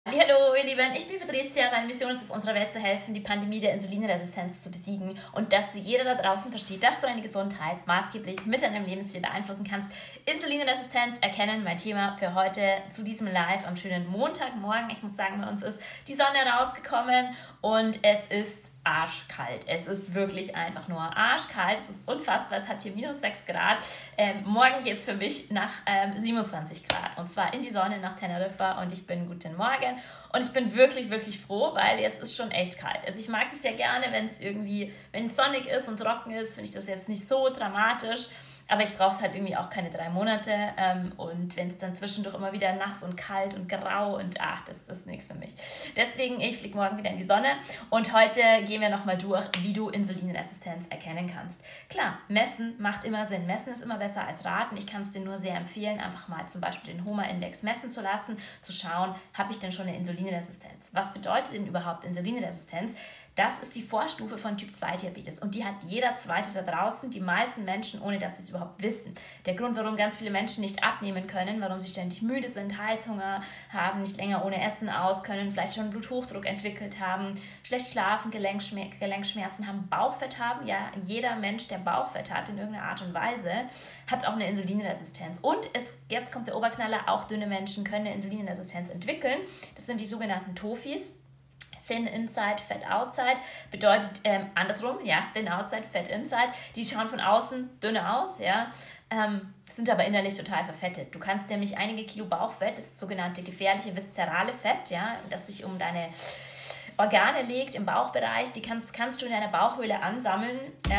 Hallo ihr Lieben, ich bin Patricia. Meine Mission ist es, unserer Welt zu helfen, die Pandemie der Insulinresistenz zu besiegen und dass jeder da draußen versteht, dass du deine Gesundheit maßgeblich mit deinem Lebensstil beeinflussen kannst. Insulinresistenz erkennen, mein Thema für heute zu diesem Live am schönen Montagmorgen. Ich muss sagen, bei uns ist die Sonne rausgekommen und es ist arschkalt. Es ist wirklich einfach nur arschkalt. Es ist unfassbar. Es hat hier minus 6 Grad. Morgen geht es für mich nach 27 Grad. Und zwar in die Sonne nach Teneriffa. Und ich bin guten Morgen. Und ich bin wirklich, wirklich froh, weil jetzt ist schon echt kalt. Also ich mag das ja gerne, wenn es sonnig ist und trocken ist, finde ich das jetzt nicht so dramatisch. Aber ich brauche es halt irgendwie auch keine 3 Monate. Und wenn es dann zwischendurch immer wieder nass und kalt und grau und das ist nichts für mich. Deswegen, ich fliege morgen wieder in die Sonne. Und heute gehen wir nochmal durch, wie du Insulinresistenz erkennen kannst. Klar, messen macht immer Sinn. Messen ist immer besser als raten. Ich kann es dir nur sehr empfehlen, einfach mal zum Beispiel den HOMA-Index messen zu lassen, zu schauen, habe ich denn schon eine Insulinresistenz? Was bedeutet denn überhaupt Insulinresistenz? Das ist die Vorstufe von Typ-2-Diabetes und die hat jeder Zweite da draußen, die meisten Menschen, ohne dass sie es überhaupt wissen. Der Grund, warum ganz viele Menschen nicht abnehmen können, warum sie ständig müde sind, Heißhunger haben, nicht länger ohne Essen aus können, vielleicht schon Bluthochdruck entwickelt haben, schlecht schlafen, Gelenkschmerzen haben, Bauchfett haben. Ja, jeder Mensch, der Bauchfett hat in irgendeiner Art und Weise, hat auch eine Insulinresistenz. Und jetzt kommt der Oberknaller, auch dünne Menschen können eine Insulinresistenz entwickeln. Das sind die sogenannten TOFIs. Thin Inside, Fat Outside bedeutet andersrum, ja, Thin Outside, Fat Inside. Die schauen von außen dünne aus, ja, sind aber innerlich total verfettet. Du kannst nämlich einige Kilo Bauchfett, das sogenannte gefährliche viszerale Fett, ja, das sich um deine Organe legt im Bauchbereich, die kannst du in deiner Bauchhöhle ansammeln,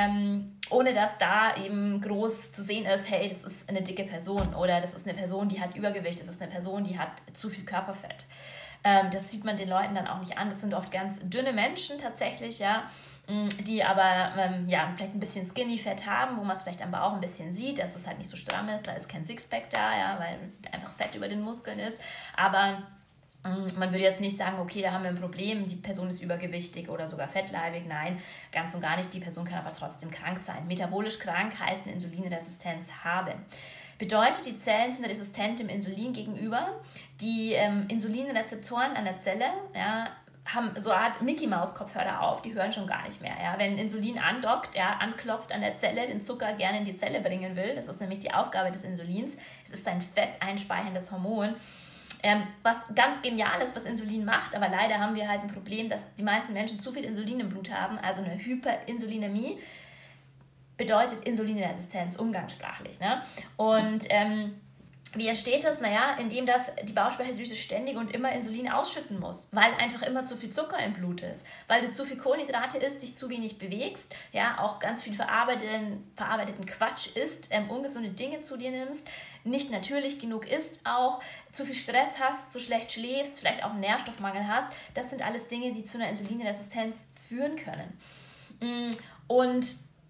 ohne dass da eben groß zu sehen ist, hey, das ist eine dicke Person oder das ist eine Person, die hat Übergewicht, das ist eine Person, die hat zu viel Körperfett. Das sieht man den Leuten dann auch nicht an. Das sind oft ganz dünne Menschen tatsächlich, ja, die aber vielleicht ein bisschen Skinny-Fett haben, wo man es vielleicht am Bauch ein bisschen sieht, dass es halt nicht so stramm ist, da ist kein Sixpack da, ja, weil einfach Fett über den Muskeln ist. Aber man würde jetzt nicht sagen, okay, da haben wir ein Problem, die Person ist übergewichtig oder sogar fettleibig. Nein, ganz und gar nicht. Die Person kann aber trotzdem krank sein. Metabolisch krank heißt eine Insulinresistenz haben. Bedeutet, die Zellen sind resistent dem Insulin gegenüber. Die Insulinrezeptoren an der Zelle, ja, haben so eine Art Mickey-Maus-Kopfhörer auf, die hören schon gar nicht mehr. Ja. Wenn Insulin andockt, ja, anklopft an der Zelle, den Zucker gerne in die Zelle bringen will, das ist nämlich die Aufgabe des Insulins, es ist ein fetteinspeicherndes Hormon, was ganz genial ist, was Insulin macht, aber leider haben wir halt ein Problem, dass die meisten Menschen zu viel Insulin im Blut haben, also eine Hyperinsulinämie, bedeutet Insulinresistenz umgangssprachlich. Ne? Und wie entsteht das? Naja, indem das die Bauchspeicheldrüse ständig und immer Insulin ausschütten muss, weil einfach immer zu viel Zucker im Blut ist, weil du zu viel Kohlenhydrate isst, dich zu wenig bewegst, ja, auch ganz viel verarbeiteten Quatsch isst, ungesunde Dinge zu dir nimmst, nicht natürlich genug isst auch, zu viel Stress hast, zu schlecht schläfst, vielleicht auch einen Nährstoffmangel hast. Das sind alles Dinge, die zu einer Insulinresistenz führen können. Und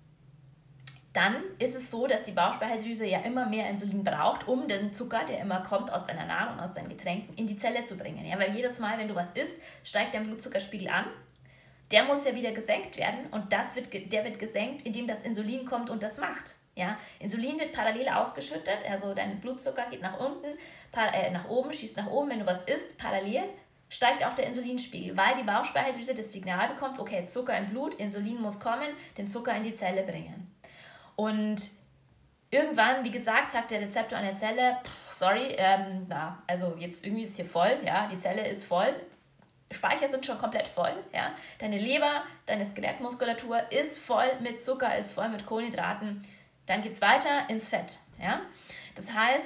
dann ist es so, dass die Bauchspeicheldrüse ja immer mehr Insulin braucht, um den Zucker, der immer kommt aus deiner Nahrung, aus deinen Getränken, in die Zelle zu bringen. Ja, weil jedes Mal, wenn du was isst, steigt dein Blutzuckerspiegel an. Der muss ja wieder gesenkt werden und der wird gesenkt, indem das Insulin kommt und das macht. Ja, Insulin wird parallel ausgeschüttet, also dein Blutzucker geht nach oben, schießt nach oben, wenn du was isst, parallel steigt auch der Insulinspiegel, weil die Bauchspeicheldrüse das Signal bekommt, okay, Zucker im Blut, Insulin muss kommen, den Zucker in die Zelle bringen. Und irgendwann, wie gesagt, sagt der Rezeptor an der Zelle, also jetzt irgendwie ist hier voll, ja, die Zelle ist voll, Speicher sind schon komplett voll, ja, deine Leber, deine Skelettmuskulatur ist voll mit Zucker, ist voll mit Kohlenhydraten, dann geht es weiter ins Fett, ja. Das heißt,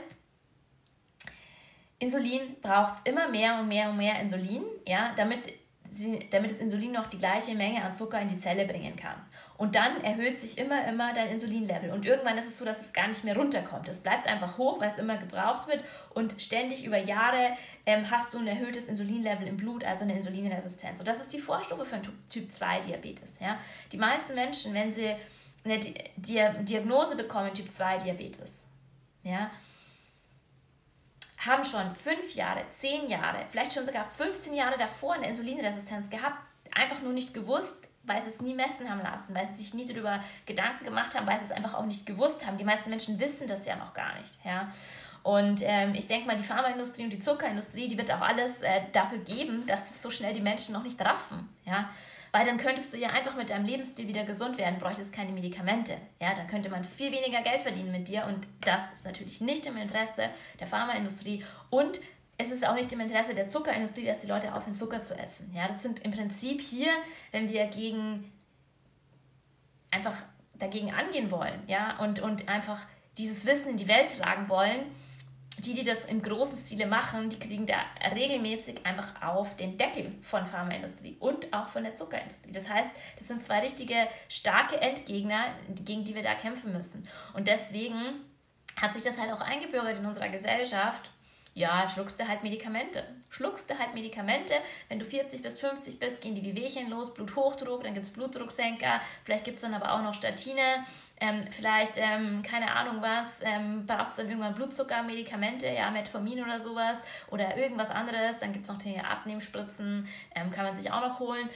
Insulin braucht es immer mehr und mehr und mehr Insulin, ja, damit das Insulin noch die gleiche Menge an Zucker in die Zelle bringen kann. Und dann erhöht sich immer dein Insulinlevel. Und irgendwann ist es so, dass es gar nicht mehr runterkommt. Es bleibt einfach hoch, weil es immer gebraucht wird. Und ständig über Jahre hast du ein erhöhtes Insulinlevel im Blut, also eine Insulinresistenz. Und das ist die Vorstufe für Typ-2-Diabetes. Ja? Die meisten Menschen, wenn sie eine Diagnose bekommen, Typ-2-Diabetes, ja, haben schon 5 Jahre, 10 Jahre, vielleicht schon sogar 15 Jahre davor eine Insulinresistenz gehabt, einfach nur nicht gewusst, weil sie es nie messen haben lassen, weil sie sich nie darüber Gedanken gemacht haben, weil sie es einfach auch nicht gewusst haben. Die meisten Menschen wissen das ja noch gar nicht. Ja? Und ich denke mal, die Pharmaindustrie und die Zuckerindustrie, die wird auch alles dafür geben, dass das so schnell die Menschen noch nicht raffen. Ja? Weil dann könntest du ja einfach mit deinem Lebensstil wieder gesund werden, bräuchtest keine Medikamente. Ja? Dann könnte man viel weniger Geld verdienen mit dir und das ist natürlich nicht im Interesse der Pharmaindustrie und es ist auch nicht im Interesse der Zuckerindustrie, dass die Leute aufhören, Zucker zu essen. Ja? Das sind im Prinzip hier, wenn wir dagegen angehen wollen, ja, und einfach dieses Wissen in die Welt tragen wollen, die das im großen Stile machen, die kriegen da regelmäßig einfach auf den Deckel von Pharmaindustrie und auch von der Zuckerindustrie. Das heißt, das sind zwei richtige starke Endgegner, gegen die wir da kämpfen müssen. Und deswegen hat sich das halt auch eingebürgert in unserer Gesellschaft. Ja, schluckst du halt Medikamente. Wenn du 40 bis 50 bist, gehen die Wehwehchen los, Bluthochdruck, dann gibt es Blutdrucksenker, vielleicht gibt es dann aber auch noch Statine, keine Ahnung was, brauchst du dann irgendwann Blutzuckermedikamente, ja, Metformin oder sowas oder irgendwas anderes, dann gibt es noch die Abnehmspritzen, kann man sich auch noch holen.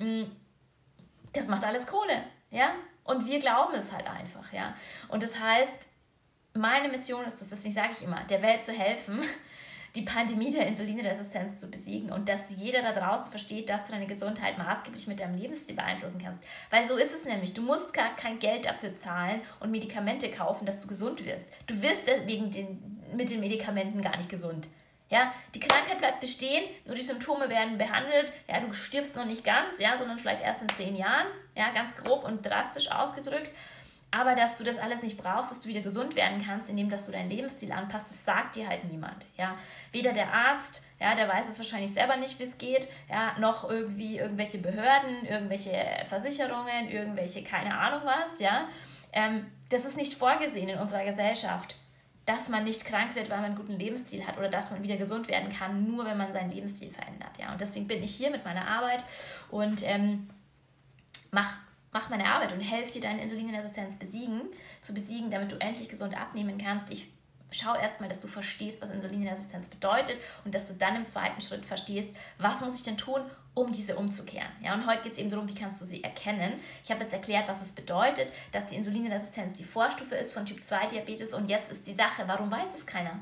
Das macht alles Kohle, ja, und wir glauben es halt einfach, ja. Und das heißt, meine Mission ist es, deswegen sage ich immer, der Welt zu helfen, die Pandemie der Insulinresistenz zu besiegen und dass jeder da draußen versteht, dass du deine Gesundheit maßgeblich mit deinem Lebensstil beeinflussen kannst. Weil so ist es nämlich. Du musst gar kein Geld dafür zahlen und Medikamente kaufen, dass du gesund wirst. Du wirst deswegen mit den Medikamenten gar nicht gesund. Ja, die Krankheit bleibt bestehen, nur die Symptome werden behandelt. Ja, du stirbst noch nicht ganz, ja, sondern vielleicht erst in 10 Jahren. Ja, ganz grob und drastisch ausgedrückt. Aber dass du das alles nicht brauchst, dass du wieder gesund werden kannst, indem dass du deinen Lebensstil anpasst, das sagt dir halt niemand. Ja? Weder der Arzt, ja, der weiß es wahrscheinlich selber nicht, wie es geht, ja, noch irgendwie irgendwelche Behörden, irgendwelche Versicherungen, irgendwelche keine Ahnung was. Ja? Das ist nicht vorgesehen in unserer Gesellschaft, dass man nicht krank wird, weil man einen guten Lebensstil hat oder dass man wieder gesund werden kann, nur wenn man seinen Lebensstil verändert. Ja? Und deswegen bin ich hier mit meiner Arbeit und mach meine Arbeit und helfe dir, deine Insulinresistenz zu besiegen, damit du endlich gesund abnehmen kannst. Ich schaue erstmal, dass du verstehst, was Insulinresistenz bedeutet und dass du dann im zweiten Schritt verstehst, was muss ich denn tun, um diese umzukehren. Ja, und heute geht es eben darum, wie kannst du sie erkennen. Ich habe jetzt erklärt, was es bedeutet, dass die Insulinresistenz die Vorstufe ist von Typ-2-Diabetes und jetzt ist die Sache, warum weiß es keiner?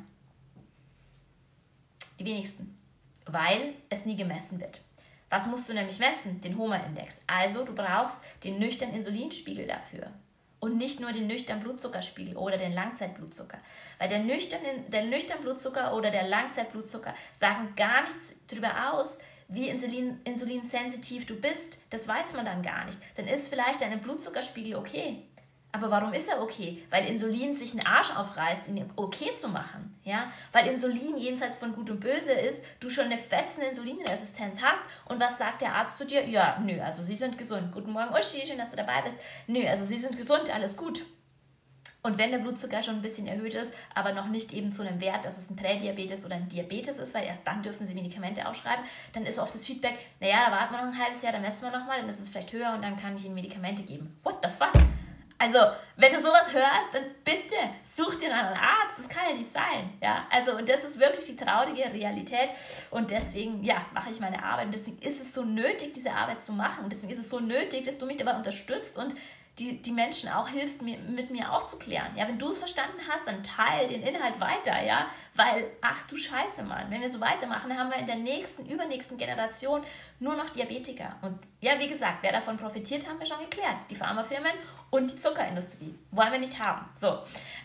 Die wenigsten. Weil es nie gemessen wird. Was musst du nämlich messen? Den HOMA-Index. Also du brauchst den nüchternen Insulinspiegel dafür. Und nicht nur den nüchternen Blutzuckerspiegel oder den Langzeitblutzucker. Weil der nüchterne Blutzucker oder der Langzeitblutzucker sagen gar nichts darüber aus, wie insulinsensitiv du bist. Das weiß man dann gar nicht. Dann ist vielleicht dein Blutzuckerspiegel okay. Aber warum ist er okay? Weil Insulin sich einen Arsch aufreißt, ihn okay zu machen. Ja? Weil Insulin jenseits von Gut und Böse ist, du schon eine fetzende Insulinresistenz hast. Und was sagt der Arzt zu dir? Ja, nö, also Sie sind gesund. Guten Morgen, Uschi, schön, dass du dabei bist. Nö, also Sie sind gesund, alles gut. Und wenn der Blutzucker schon ein bisschen erhöht ist, aber noch nicht eben zu einem Wert, dass es ein Prädiabetes oder ein Diabetes ist, weil erst dann dürfen Sie Medikamente ausschreiben, dann ist oft das Feedback, naja, da warten wir noch ein halbes Jahr, dann messen wir nochmal, dann ist es vielleicht höher und dann kann ich Ihnen Medikamente geben. What the fuck? Also, wenn du sowas hörst, dann bitte such dir einen Arzt. Das kann ja nicht sein. Ja? Also, und das ist wirklich die traurige Realität. Und deswegen, ja, mache ich meine Arbeit. Und deswegen ist es so nötig, diese Arbeit zu machen. Und deswegen ist es so nötig, dass du mich dabei unterstützt und die Menschen auch hilfst, mit mir aufzuklären. Ja, wenn du es verstanden hast, dann teile den Inhalt weiter, ja, weil, ach du Scheiße, Mann, wenn wir so weitermachen, dann haben wir in der übernächsten Generation nur noch Diabetiker. Und ja, wie gesagt, wer davon profitiert, haben wir schon geklärt. Die Pharmafirmen und die Zuckerindustrie. Wollen wir nicht haben. So,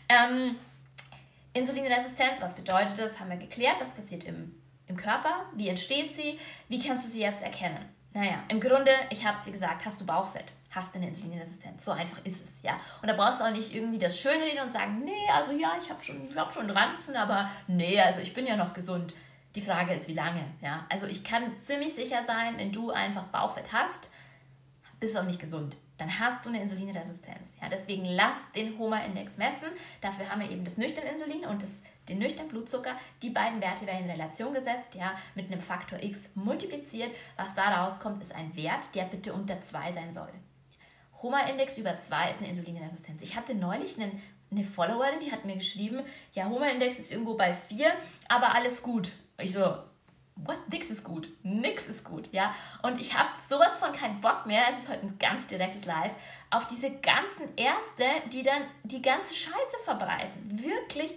Insulinresistenz, was bedeutet das? Haben wir geklärt, was passiert im Körper, wie entsteht sie, wie kannst du sie jetzt erkennen? Naja, im Grunde, ich habe es dir gesagt, hast du Bauchfett, hast du eine Insulinresistenz. So einfach ist es, ja. Und da brauchst du auch nicht irgendwie das Schönreden und sagen, nee, also ja, ich habe schon Ranzen, aber nee, also ich bin ja noch gesund. Die Frage ist, wie lange, ja. Also ich kann ziemlich sicher sein, wenn du einfach Bauchfett hast, bist du auch nicht gesund. Dann hast du eine Insulinresistenz. Ja. Deswegen lass den HOMA-Index messen. Dafür haben wir eben das nüchterne Insulin und den nüchternen Blutzucker. Die beiden Werte werden in Relation gesetzt, ja, mit einem Faktor X multipliziert. Was da rauskommt, ist ein Wert, der bitte unter 2 sein soll. HOMA-Index über 2 ist eine Insulinresistenz. Ich hatte neulich eine Followerin, die hat mir geschrieben, ja, HOMA-Index ist irgendwo bei 4, aber alles gut. Ich so, what? Nix ist gut. Nix ist gut, ja. Und ich habe sowas von keinen Bock mehr, es ist heute ein ganz direktes Live, auf diese ganzen Ärzte, die dann die ganze Scheiße verbreiten. Wirklich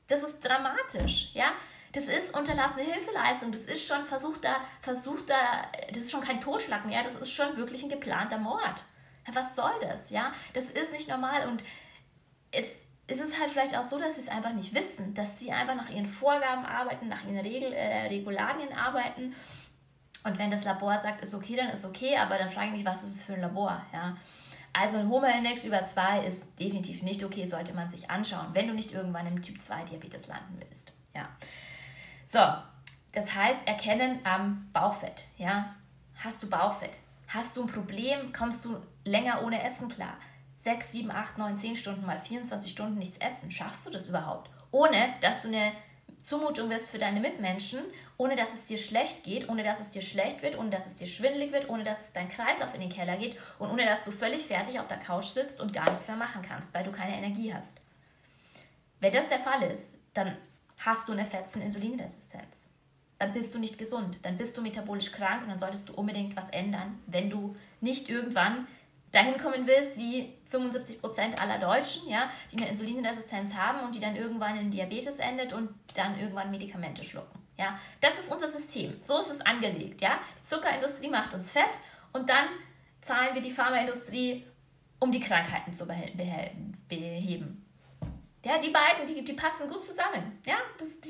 Das ist dramatisch, ja. Das ist unterlassene Hilfeleistung, das ist schon das ist schon kein Totschlag mehr, das ist schon wirklich ein geplanter Mord. Ja, was soll das, ja? Das ist nicht normal und es ist halt vielleicht auch so, dass sie es einfach nicht wissen, dass sie einfach nach ihren Vorgaben arbeiten, nach ihren Regularien arbeiten. Und wenn das Labor sagt, ist okay, dann ist okay, aber dann frage ich mich, was ist es für ein Labor, ja? Also ein HOMA-Index über 2 ist definitiv nicht okay, sollte man sich anschauen, wenn du nicht irgendwann im Typ-2-Diabetes landen willst, ja. So, das heißt, erkennen am Bauchfett, ja? Hast du Bauchfett? Hast du ein Problem? Kommst du länger ohne Essen klar? 6, 7, 8, 9, 10 Stunden mal 24 Stunden nichts essen. Schaffst du das überhaupt? Ohne, dass du eine Zumutung wirst für deine Mitmenschen, ohne dass es dir schlecht geht, ohne dass es dir schlecht wird, ohne dass es dir schwindelig wird, ohne dass dein Kreislauf in den Keller geht und ohne dass du völlig fertig auf der Couch sitzt und gar nichts mehr machen kannst, weil du keine Energie hast. Wenn das der Fall ist, dann hast du eine Fetzen-Insulinresistenz. Dann bist du nicht gesund, dann bist du metabolisch krank und dann solltest du unbedingt was ändern, wenn du nicht irgendwann dahin kommen willst, wie 75% aller Deutschen, ja, die eine Insulinresistenz haben und die dann irgendwann in Diabetes endet und dann irgendwann Medikamente schlucken. Ja. Das ist unser System, so ist es angelegt. Ja. Die Zuckerindustrie macht uns fett und dann zahlen wir die Pharmaindustrie, um die Krankheiten zu beheben. Ja, die beiden, die passen gut zusammen. Ja.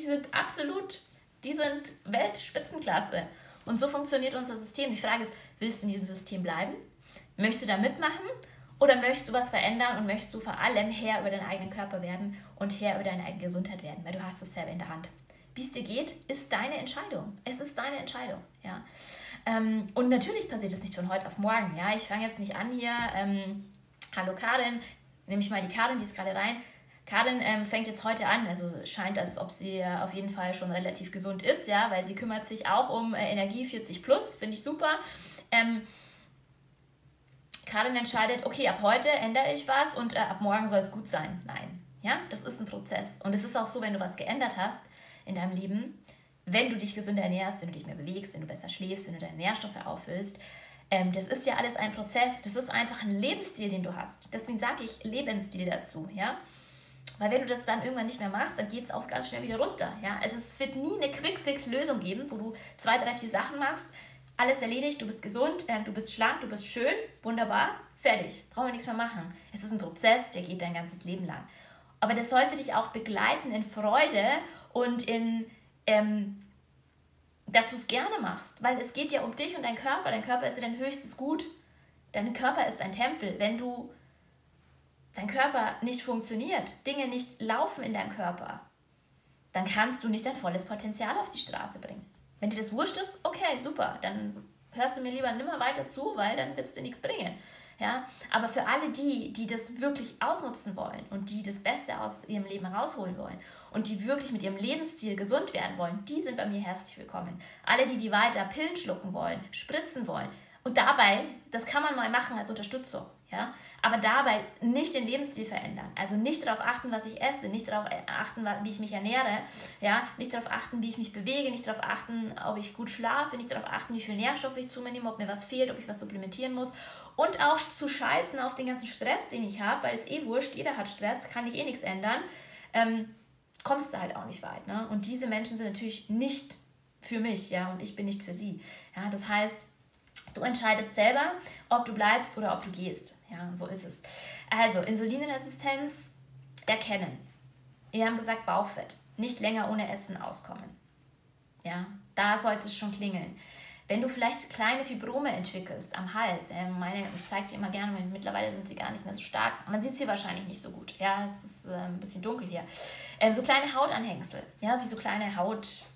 Die sind Weltspitzenklasse. Und so funktioniert unser System. Die Frage ist, willst du in diesem System bleiben? Möchtest du da mitmachen oder möchtest du was verändern und möchtest du vor allem Herr über deinen eigenen Körper werden und Herr über deine eigene Gesundheit werden, weil du hast es selber in der Hand. Wie es dir geht, ist deine Entscheidung. Es ist deine Entscheidung. Ja. Und natürlich passiert es nicht von heute auf morgen. Ja. Ich fange jetzt nicht an hier, hallo Karin, nehme ich mal die Karin, die ist gerade rein. Karin fängt jetzt heute an, also scheint, als ob sie auf jeden Fall schon relativ gesund ist, ja, weil sie kümmert sich auch um Energie 40+, finde ich super. Karin entscheidet, okay, ab heute ändere ich was und ab morgen soll es gut sein. Nein, ja, das ist ein Prozess. Und es ist auch so, wenn du was geändert hast in deinem Leben, wenn du dich gesünder ernährst, wenn du dich mehr bewegst, wenn du besser schläfst, wenn du deine Nährstoffe auffüllst, das ist ja alles ein Prozess. Das ist einfach ein Lebensstil, den du hast. Deswegen sage ich Lebensstil dazu, ja. Weil wenn du das dann irgendwann nicht mehr machst, dann geht es auch ganz schnell wieder runter, ja. Also es wird nie eine Quick-Fix-Lösung geben, wo du 2, 3, 4 Sachen machst, alles erledigt, du bist gesund, du bist schlank, du bist schön, wunderbar, fertig. Brauchen wir nichts mehr machen. Es ist ein Prozess, der geht dein ganzes Leben lang. Aber das sollte dich auch begleiten in Freude und in, dass du es gerne machst. Weil es geht ja um dich und deinen Körper. Dein Körper ist ja dein höchstes Gut. Dein Körper ist ein Tempel. Wenn dein Körper nicht funktioniert, Dinge nicht laufen in deinem Körper, dann kannst du nicht dein volles Potenzial auf die Straße bringen. Wenn dir das wurscht ist, okay, super, dann hörst du mir lieber nimmer weiter zu, weil dann wird es dir nichts bringen. Ja? Aber für alle die das wirklich ausnutzen wollen und die das Beste aus ihrem Leben herausholen wollen und die wirklich mit ihrem Lebensstil gesund werden wollen, die sind bei mir herzlich willkommen. Alle, die weiter Pillen schlucken wollen, spritzen wollen und dabei, das kann man mal machen als Unterstützung, ja? Aber dabei nicht den Lebensstil verändern. Also nicht darauf achten, was ich esse, nicht darauf achten, wie ich mich ernähre, ja? Nicht darauf achten, wie ich mich bewege, nicht darauf achten, ob ich gut schlafe, nicht darauf achten, wie viel Nährstoffe ich zu mir nehme, ob mir was fehlt, ob ich was supplementieren muss. Und auch zu scheißen auf den ganzen Stress, den ich habe, weil es wurscht, jeder hat Stress, kann ich nichts ändern, kommst du halt auch nicht weit. Ne? Und diese Menschen sind natürlich nicht für mich, ja, und ich bin nicht für sie. Ja? Das heißt, du entscheidest selber, ob du bleibst oder ob du gehst. Ja, so ist es. Also, Insulinresistenz erkennen. Wir haben gesagt, Bauchfett. Nicht länger ohne Essen auskommen. Ja, da sollte es schon klingeln. Wenn du vielleicht kleine Fibrome entwickelst am Hals, ich zeige dir immer gerne, mittlerweile sind sie gar nicht mehr so stark. Man sieht sie wahrscheinlich nicht so gut. Ja, es ist ein bisschen dunkel hier. So kleine Hautanhängsel, ja, wie so kleine Hautwarzen,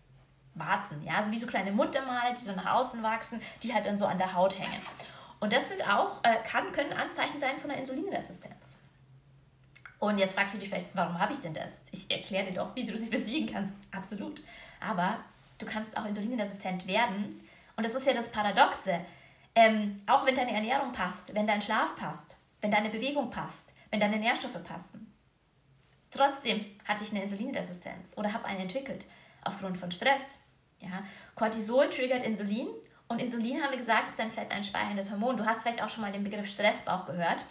ja, also wie so kleine Muttermale, die so nach außen wachsen, die halt dann so an der Haut hängen. Und das sind auch, können Anzeichen sein von einer Insulinresistenz. Und jetzt fragst du dich vielleicht, warum habe ich denn das? Ich erkläre dir doch, wie du das besiegen kannst. Absolut. Aber du kannst auch insulinresistent werden. Und das ist ja das Paradoxe. Auch wenn deine Ernährung passt, wenn dein Schlaf passt, wenn deine Bewegung passt, wenn deine Nährstoffe passen. Trotzdem hatte ich eine Insulinresistenz oder habe eine entwickelt aufgrund von Stress. Ja? Cortisol triggert Insulin und Insulin, haben wir gesagt, ist ein fetteinspeicherndes Hormon. Du hast vielleicht auch schon mal den Begriff Stressbauch gehört.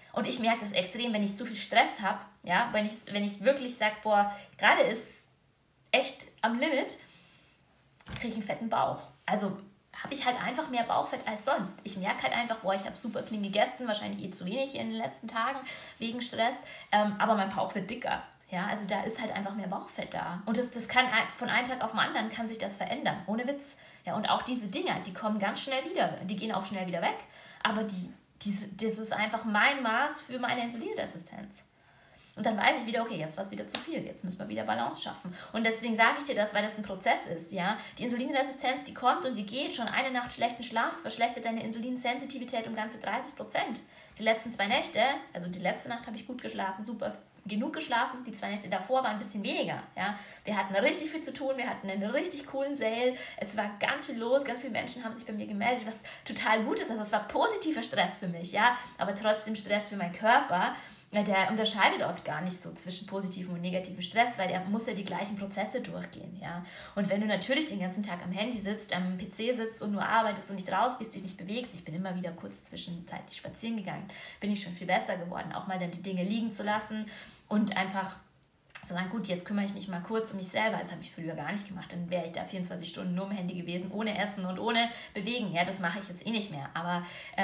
Und ich merke das extrem, wenn ich zu viel Stress habe, ja, wenn ich wirklich sage, boah, gerade ist echt am Limit, kriege ich einen fetten Bauch. Also habe ich halt einfach mehr Bauchfett als sonst. Ich merke halt einfach, boah, ich habe super clean gegessen, wahrscheinlich zu wenig in den letzten Tagen wegen Stress, aber mein Bauch wird dicker. Ja, also da ist halt einfach mehr Bauchfett da. Und das kann von einem Tag auf den anderen kann sich das verändern, ohne Witz. Ja, und auch diese Dinger, die kommen ganz schnell wieder, die gehen auch schnell wieder weg, aber das ist einfach mein Maß für meine Insulinresistenz. Und dann weiß ich wieder, okay, jetzt war es wieder zu viel, jetzt müssen wir wieder Balance schaffen. Und deswegen sage ich dir das, weil das ein Prozess ist, ja. Die Insulinresistenz, die kommt und die geht. Schon eine Nacht schlechten Schlafs verschlechtert deine Insulinsensitivität um ganze 30%. Die letzten 2 Nächte, also die letzte Nacht habe ich gut geschlafen, super genug geschlafen, die 2 Nächte davor waren ein bisschen weniger, ja. Wir hatten richtig viel zu tun, wir hatten einen richtig coolen Sale, es war ganz viel los, ganz viele Menschen haben sich bei mir gemeldet, was total gut ist, also es war positiver Stress für mich, ja, aber trotzdem Stress für meinen Körper. Der unterscheidet oft gar nicht so zwischen positivem und negativem Stress, weil der muss ja die gleichen Prozesse durchgehen, ja. Und wenn du natürlich den ganzen Tag am Handy sitzt, am PC sitzt und nur arbeitest und nicht rausgehst, dich nicht bewegst, ich bin immer wieder kurz zwischenzeitlich spazieren gegangen, bin ich schon viel besser geworden, auch mal dann die Dinge liegen zu lassen und einfach so sagen, gut, jetzt kümmere ich mich mal kurz um mich selber. Das habe ich früher gar nicht gemacht. Dann wäre ich da 24 Stunden nur am Handy gewesen, ohne Essen und ohne Bewegen. Ja, das mache ich jetzt eh nicht mehr. Aber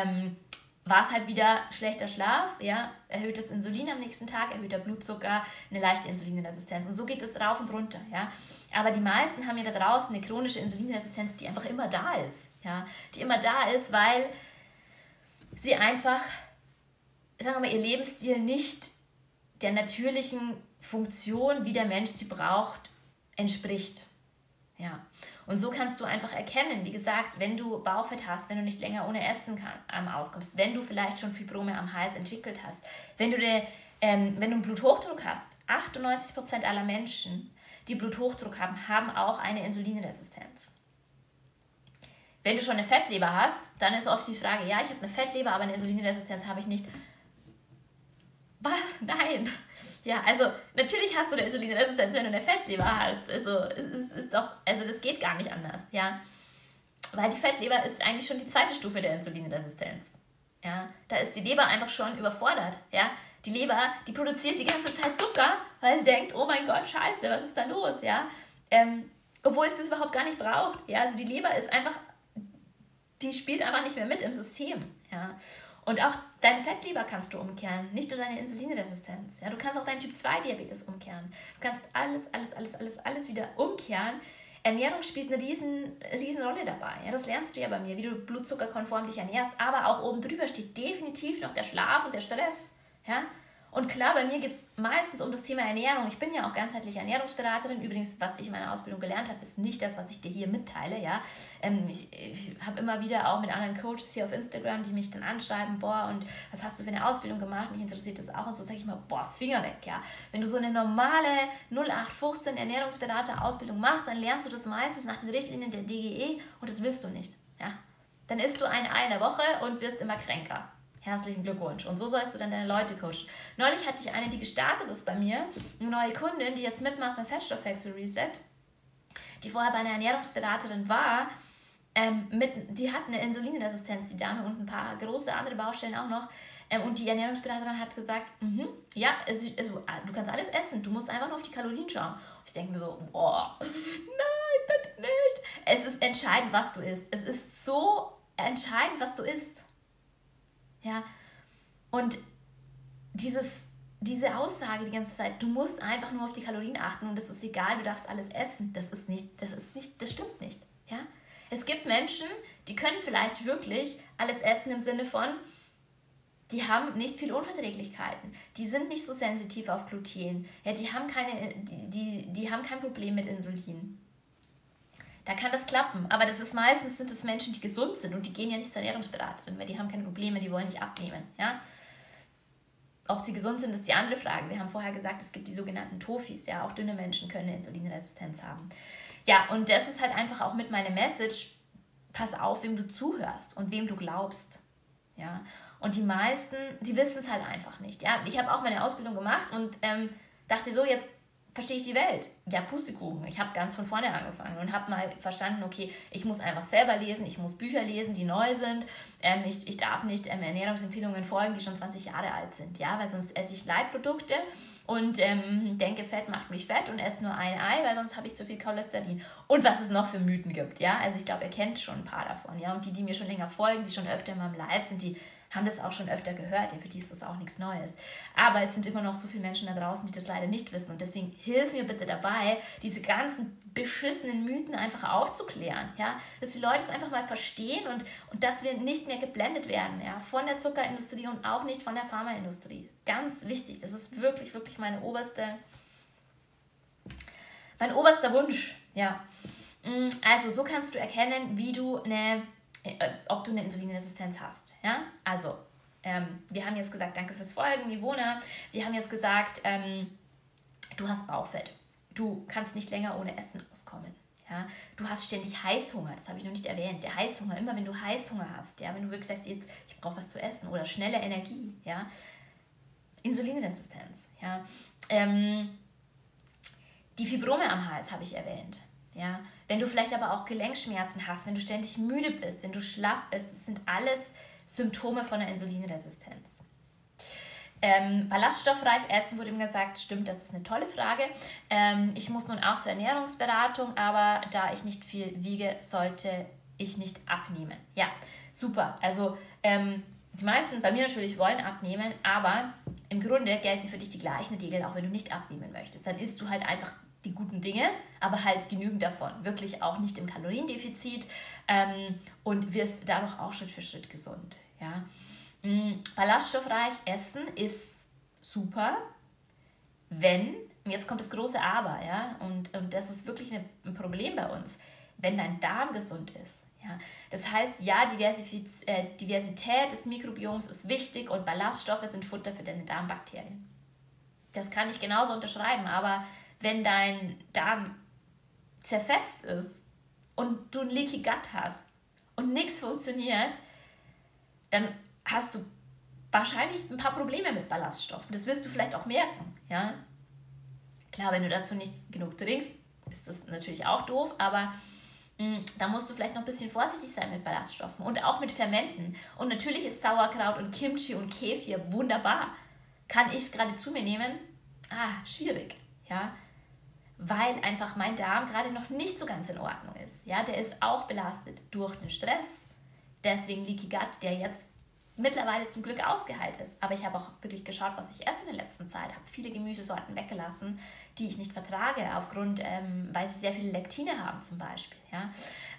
war es halt wieder schlechter Schlaf, ja, erhöhtes Insulin am nächsten Tag, erhöhter Blutzucker, eine leichte Insulinresistenz. Und so geht es rauf und runter, ja. Aber die meisten haben ja da draußen eine chronische Insulinresistenz, die einfach immer da ist, ja. Die immer da ist, weil sie einfach, sagen wir mal, ihr Lebensstil nicht der natürlichen Funktion, wie der Mensch sie braucht, entspricht, ja. Und so kannst du einfach erkennen, wie gesagt, wenn du Bauchfett hast, wenn du nicht länger ohne Essen auskommst, wenn du vielleicht schon Fibrome am Hals entwickelt hast, wenn du einen Bluthochdruck hast. 98% aller Menschen, die Bluthochdruck haben, haben auch eine Insulinresistenz. Wenn du schon eine Fettleber hast, dann ist oft die Frage, ja, ich habe eine Fettleber, aber eine Insulinresistenz habe ich nicht. Nein. Ja, also natürlich hast du eine Insulinresistenz, wenn du eine Fettleber hast. Also es ist doch, also das geht gar nicht anders, ja. Weil die Fettleber ist eigentlich schon die 2. Stufe der Insulinresistenz. Ja, da ist die Leber einfach schon überfordert, ja. Die Leber, die produziert die ganze Zeit Zucker, weil sie denkt, oh mein Gott, scheiße, was ist da los, ja. Obwohl es das überhaupt gar nicht braucht, ja. Also die Leber ist einfach, die spielt einfach nicht mehr mit im System, ja. Und auch deine Fettleber kannst du umkehren, nicht nur deine Insulinresistenz. Ja, du kannst auch deinen Typ-2-Diabetes umkehren. Du kannst alles wieder umkehren. Ernährung spielt eine riesen Rolle dabei. Ja, das lernst du ja bei mir, wie du blutzuckerkonform dich ernährst. Aber auch oben drüber steht definitiv noch der Schlaf und der Stress. Ja? Und klar, bei mir geht es meistens um das Thema Ernährung. Ich bin ja auch ganzheitliche Ernährungsberaterin. Übrigens, was ich in meiner Ausbildung gelernt habe, ist nicht das, was ich dir hier mitteile. Ja? Ich habe immer wieder auch mit anderen Coaches hier auf Instagram, die mich dann anschreiben, boah, und was hast du für eine Ausbildung gemacht? Mich interessiert das auch. Und so sage ich mal, boah, Finger weg. Ja? Wenn du so eine normale 0815 Ernährungsberater-Ausbildung machst, dann lernst du das meistens nach den Richtlinien der DGE und das willst du nicht. Ja? Dann isst du ein Ei in der Woche und wirst immer kränker. Herzlichen Glückwunsch. Und so sollst du dann deine Leute coachen. Neulich hatte ich eine, die gestartet ist bei mir, eine neue Kundin, die jetzt mitmacht beim Fettstoffwechsel Reset, die vorher bei einer Ernährungsberaterin war, die hat eine Insulinresistenz, die Dame, und ein paar große andere Baustellen auch noch. Und die Ernährungsberaterin hat gesagt, ja, du kannst alles essen, du musst einfach nur auf die Kalorien schauen. Ich denke mir so, boah, nein, bitte nicht. Es ist entscheidend, was du isst. Es ist so entscheidend, was du isst. Ja, und diese Aussage die ganze Zeit, du musst einfach nur auf die Kalorien achten und das ist egal, du darfst alles essen, das stimmt nicht. Ja? Es gibt Menschen, die können vielleicht wirklich alles essen im Sinne von, die haben nicht viele Unverträglichkeiten, die sind nicht so sensitiv auf Gluten, ja, die haben kein Problem mit Insulin. Da kann das klappen, aber sind es Menschen, die gesund sind und die gehen ja nicht zur Ernährungsberaterin, weil die haben keine Probleme, die wollen nicht abnehmen. Ja? Ob sie gesund sind, ist die andere Frage. Wir haben vorher gesagt, es gibt die sogenannten Tofis, ja, auch dünne Menschen können eine Insulinresistenz haben. Ja, und das ist halt einfach auch mit meiner Message, pass auf, wem du zuhörst und wem du glaubst. Ja? Und die meisten, die wissen es halt einfach nicht. Ja? Ich habe auch meine Ausbildung gemacht und dachte so, jetzt verstehe ich die Welt. Ja, Pustekuchen. Ich habe ganz von vorne angefangen und habe mal verstanden, okay, ich muss einfach selber lesen, ich muss Bücher lesen, die neu sind. Ich darf nicht Ernährungsempfehlungen folgen, die schon 20 Jahre alt sind, ja, weil sonst esse ich Leitprodukte und denke, Fett macht mich fett und esse nur ein Ei, weil sonst habe ich zu viel Cholesterin. Und was es noch für Mythen gibt, ja, also ich glaube, ihr kennt schon ein paar davon, ja, und die mir schon länger folgen, die schon öfter in meinem Live sind, die haben das auch schon öfter gehört, ja, für die ist das auch nichts Neues. Aber es sind immer noch so viele Menschen da draußen, die das leider nicht wissen und deswegen hilf mir bitte dabei, diese ganzen beschissenen Mythen einfach aufzuklären, ja, dass die Leute es einfach mal verstehen und dass wir nicht mehr geblendet werden, ja, von der Zuckerindustrie und auch nicht von der Pharmaindustrie. Ganz wichtig, das ist wirklich, wirklich mein oberster Wunsch, ja. Also so kannst du erkennen, ob du eine Insulinresistenz hast. Ja? Also, wir haben jetzt gesagt, danke fürs Folgen, Ivona. Wir haben jetzt gesagt, du hast Bauchfett. Du kannst nicht länger ohne Essen auskommen. Ja? Du hast ständig Heißhunger, das habe ich noch nicht erwähnt. Der Heißhunger, immer wenn du Heißhunger hast, ja? Wenn du wirklich sagst, jetzt, ich brauche was zu essen oder schnelle Energie. Ja? Insulinresistenz. Ja? Die Fibrome am Hals habe ich erwähnt. Ja, wenn du vielleicht aber auch Gelenkschmerzen hast, wenn du ständig müde bist, wenn du schlapp bist, das sind alles Symptome von einer Insulinresistenz. Ballaststoffreich essen, wurde ihm gesagt, stimmt, das ist eine tolle Frage. Ich muss nun auch zur Ernährungsberatung, aber da ich nicht viel wiege, sollte ich nicht abnehmen. Ja, super. Also die meisten bei mir natürlich wollen abnehmen, aber im Grunde gelten für dich die gleichen Regeln, auch wenn du nicht abnehmen möchtest. Dann isst du halt einfach die guten Dinge, aber halt genügend davon. Wirklich auch nicht im Kaloriendefizit und wirst dadurch auch Schritt für Schritt gesund. Ja? Ballaststoffreich essen ist super, wenn, und jetzt kommt das große Aber, ja? und das ist wirklich ein Problem bei uns, wenn dein Darm gesund ist. Ja? Das heißt, ja, Diversität des Mikrobioms ist wichtig und Ballaststoffe sind Futter für deine Darmbakterien. Das kann ich genauso unterschreiben, aber wenn dein Darm zerfetzt ist und du ein Leaky Gut hast und nichts funktioniert, dann hast du wahrscheinlich ein paar Probleme mit Ballaststoffen. Das wirst du vielleicht auch merken. Ja? Klar, wenn du dazu nicht genug trinkst, ist das natürlich auch doof, aber da musst du vielleicht noch ein bisschen vorsichtig sein mit Ballaststoffen und auch mit Fermenten. Und natürlich ist Sauerkraut und Kimchi und Kefir wunderbar. Kann ich es gerade zu mir nehmen? Schwierig. Ja? Weil einfach mein Darm gerade noch nicht so ganz in Ordnung ist. Ja, der ist auch belastet durch den Stress, deswegen Leaky Gut, der jetzt mittlerweile zum Glück ausgeheilt ist. Aber ich habe auch wirklich geschaut, was ich esse in der letzten Zeit, habe viele Gemüsesorten weggelassen, die ich nicht vertrage, aufgrund, weil sie sehr viele Lektine haben zum Beispiel. Ja?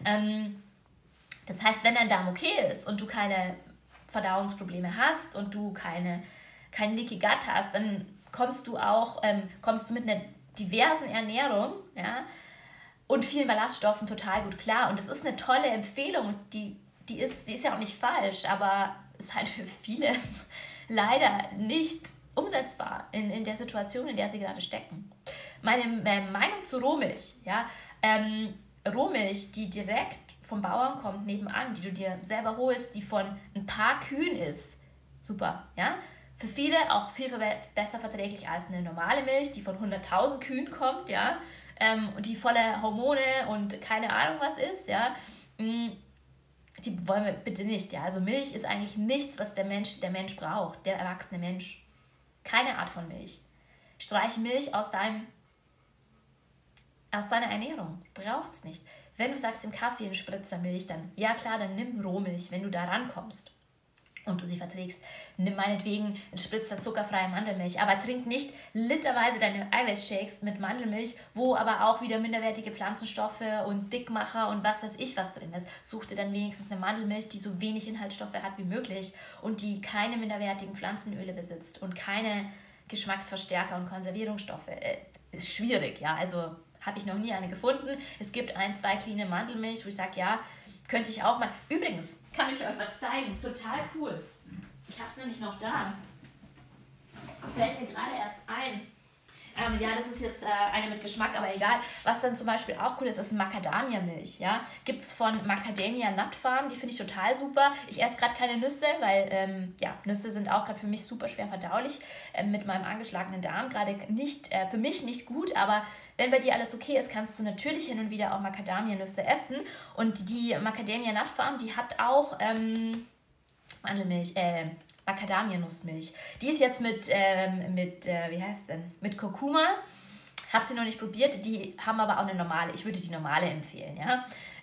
Das heißt, wenn dein Darm okay ist und du keine Verdauungsprobleme hast und du kein Leaky Gut hast, dann kommst du mit einer diversen Ernährung, ja, und vielen Ballaststoffen total gut klar. Und das ist eine tolle Empfehlung, die ist ja auch nicht falsch, aber ist halt für viele leider nicht umsetzbar in der Situation, in der sie gerade stecken. Meine Meinung zu Rohmilch, ja, Rohmilch, die direkt vom Bauern kommt nebenan, die du dir selber holst, die von ein paar Kühen ist, super, ja. Für viele auch viel besser verträglich als eine normale Milch, die von 100.000 Kühen kommt, ja, und die voller Hormone und keine Ahnung was ist, ja. Die wollen wir bitte nicht, ja. Also Milch ist eigentlich nichts, was der Mensch braucht, der erwachsene Mensch. Keine Art von Milch. Streich Milch aus deiner Ernährung. Braucht's nicht. Wenn du sagst, im Kaffee ein Spritzer Milch, dann ja klar, dann nimm Rohmilch, wenn du da rankommst und du sie verträgst. Nimm meinetwegen einen Spritzer zuckerfreie Mandelmilch, aber trink nicht literweise deine Eiweißshakes mit Mandelmilch, wo aber auch wieder minderwertige Pflanzenstoffe und Dickmacher und was weiß ich was drin ist. Such dir dann wenigstens eine Mandelmilch, die so wenig Inhaltsstoffe hat wie möglich und die keine minderwertigen Pflanzenöle besitzt und keine Geschmacksverstärker und Konservierungsstoffe. Ist schwierig, ja, also habe ich noch nie eine gefunden. Es gibt 1-2 cleane Mandelmilch, wo ich sage, ja, könnte ich auch mal. Übrigens, kann ich euch was zeigen. Total cool. Ich habe es nämlich noch da. Fällt mir gerade erst ein. Ja, das ist jetzt eine mit Geschmack, aber egal. Was dann zum Beispiel auch cool ist, ist Macadamia-Milch. Ja? Gibt es von Macadamia Nut Farm, die finde ich total super. Ich esse gerade keine Nüsse, weil Nüsse sind auch gerade für mich super schwer verdaulich. Mit meinem angeschlagenen Darm gerade nicht, für mich nicht gut, aber wenn bei dir alles okay ist, kannst du natürlich hin und wieder auch Macadamia-Nüsse essen. Und die Macadamia Nut Farm, die hat auch Mandelmilch, Macadamia-Nussmilch. Die ist jetzt mit wie heißt denn? Mit Kurkuma. Habe sie noch nicht probiert. Die haben aber auch eine normale. Ich würde die normale empfehlen, ja.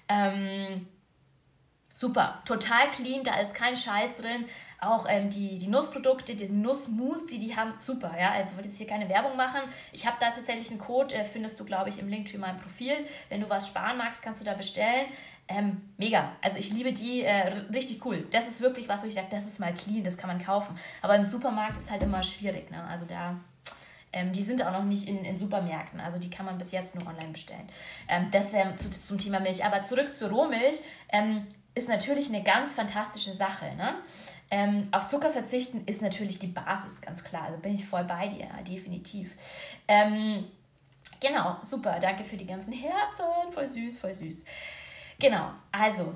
Super, total clean, da ist kein Scheiß drin. Auch die Nussprodukte, die Nussmousse, die haben super, ja. Ich würde jetzt hier keine Werbung machen. Ich habe da tatsächlich einen Code, findest du, glaube ich, im Linktree in meinem Profil. Wenn du was sparen magst, kannst du da bestellen. Mega, also ich liebe die, richtig cool. Das ist wirklich was, wo ich sage, das ist mal clean, das kann man kaufen. Aber im Supermarkt ist halt immer schwierig, ne? Also da, die sind auch noch nicht in Supermärkten, also die kann man bis jetzt nur online bestellen. Das wäre zum Thema Milch. Aber zurück zur Rohmilch, ist natürlich eine ganz fantastische Sache, ne? Auf Zucker verzichten ist natürlich die Basis, ganz klar. Also bin ich voll bei dir, definitiv. Genau, super, danke für die ganzen Herzen, voll süß, voll süß. Genau, also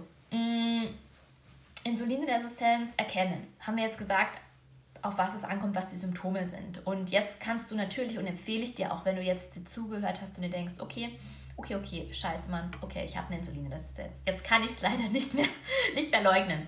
Insulinresistenz erkennen. Haben wir jetzt gesagt, auf was es ankommt, was die Symptome sind. Und jetzt kannst du natürlich, und empfehle ich dir auch, wenn du jetzt zugehört hast und dir denkst, okay, scheiße, Mann, okay, ich habe eine Insulinresistenz. Jetzt kann ich es leider nicht mehr leugnen.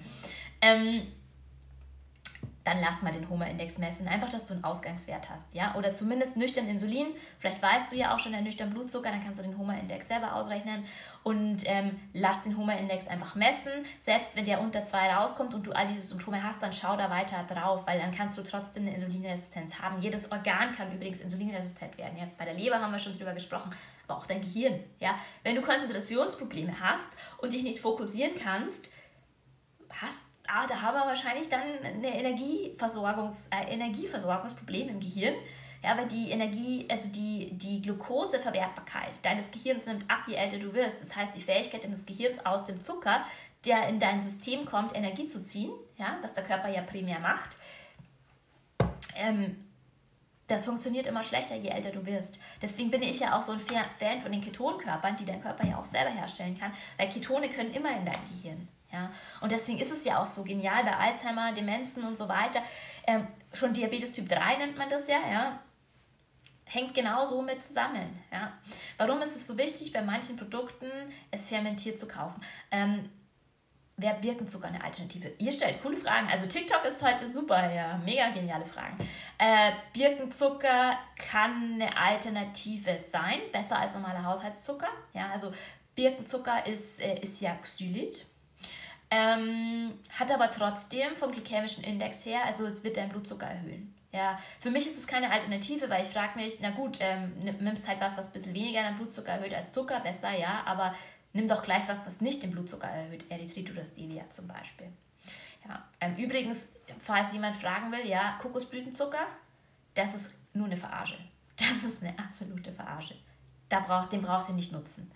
Dann lass mal den HOMA-Index messen. Einfach, dass du einen Ausgangswert hast, ja? Oder zumindest nüchtern Insulin. Vielleicht weißt du ja auch schon den nüchtern Blutzucker, dann kannst du den HOMA-Index selber ausrechnen und lass den HOMA-Index einfach messen. Selbst wenn der unter 2 rauskommt und du all diese Symptome hast, dann schau da weiter drauf, weil dann kannst du trotzdem eine Insulinresistenz haben. Jedes Organ kann übrigens insulinresistent werden. Ja? Bei der Leber haben wir schon drüber gesprochen, aber auch dein Gehirn. Ja? Wenn du Konzentrationsprobleme hast und dich nicht fokussieren kannst, da haben wir wahrscheinlich dann ein Energieversorgungsproblem im Gehirn. Ja, weil die Energie, also die Glukoseverwertbarkeit deines Gehirns nimmt ab, je älter du wirst. Das heißt, die Fähigkeit deines Gehirns aus dem Zucker, der in dein System kommt, Energie zu ziehen, ja, was der Körper ja primär macht, das funktioniert immer schlechter, je älter du wirst. Deswegen bin ich ja auch so ein Fan von den Ketonkörpern, die dein Körper ja auch selber herstellen kann, weil Ketone können immer in dein Gehirn. Ja? Und deswegen ist es ja auch so genial bei Alzheimer, Demenzen und so weiter. Schon Diabetes Typ 3 nennt man das ja, hängt genauso mit zusammen. Ja? Warum ist es so wichtig, bei manchen Produkten es fermentiert zu kaufen? Wäre Birkenzucker eine Alternative? Ihr stellt coole Fragen. Also TikTok ist heute super, ja, mega geniale Fragen. Birkenzucker kann eine Alternative sein, besser als normaler Haushaltszucker. Ja, also Birkenzucker ist ja Xylit. Hat aber trotzdem vom glykämischen Index her, also es wird deinen Blutzucker erhöhen. Ja, für mich ist es keine Alternative, weil ich frage mich, na gut, nimmst halt was ein bisschen weniger deinen Blutzucker erhöht als Zucker, besser, ja, aber nimm doch gleich was nicht den Blutzucker erhöht, Erythrit oder Stevia zum Beispiel. Ja, übrigens, falls jemand fragen will, ja, Kokosblütenzucker, das ist nur eine Verarsche. Das ist eine absolute Verarsche. Den braucht ihr nicht nutzen.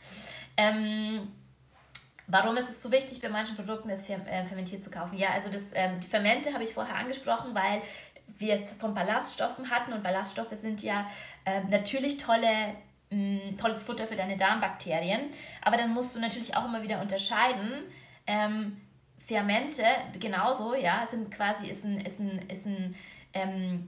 Warum ist es so wichtig, bei manchen Produkten es fermentiert zu kaufen? Ja, also die Fermente habe ich vorher angesprochen, weil wir es von Ballaststoffen hatten und Ballaststoffe sind ja natürlich tolles Futter für deine Darmbakterien, aber dann musst du natürlich auch immer wieder unterscheiden. Fermente genauso, ja, sind quasi ein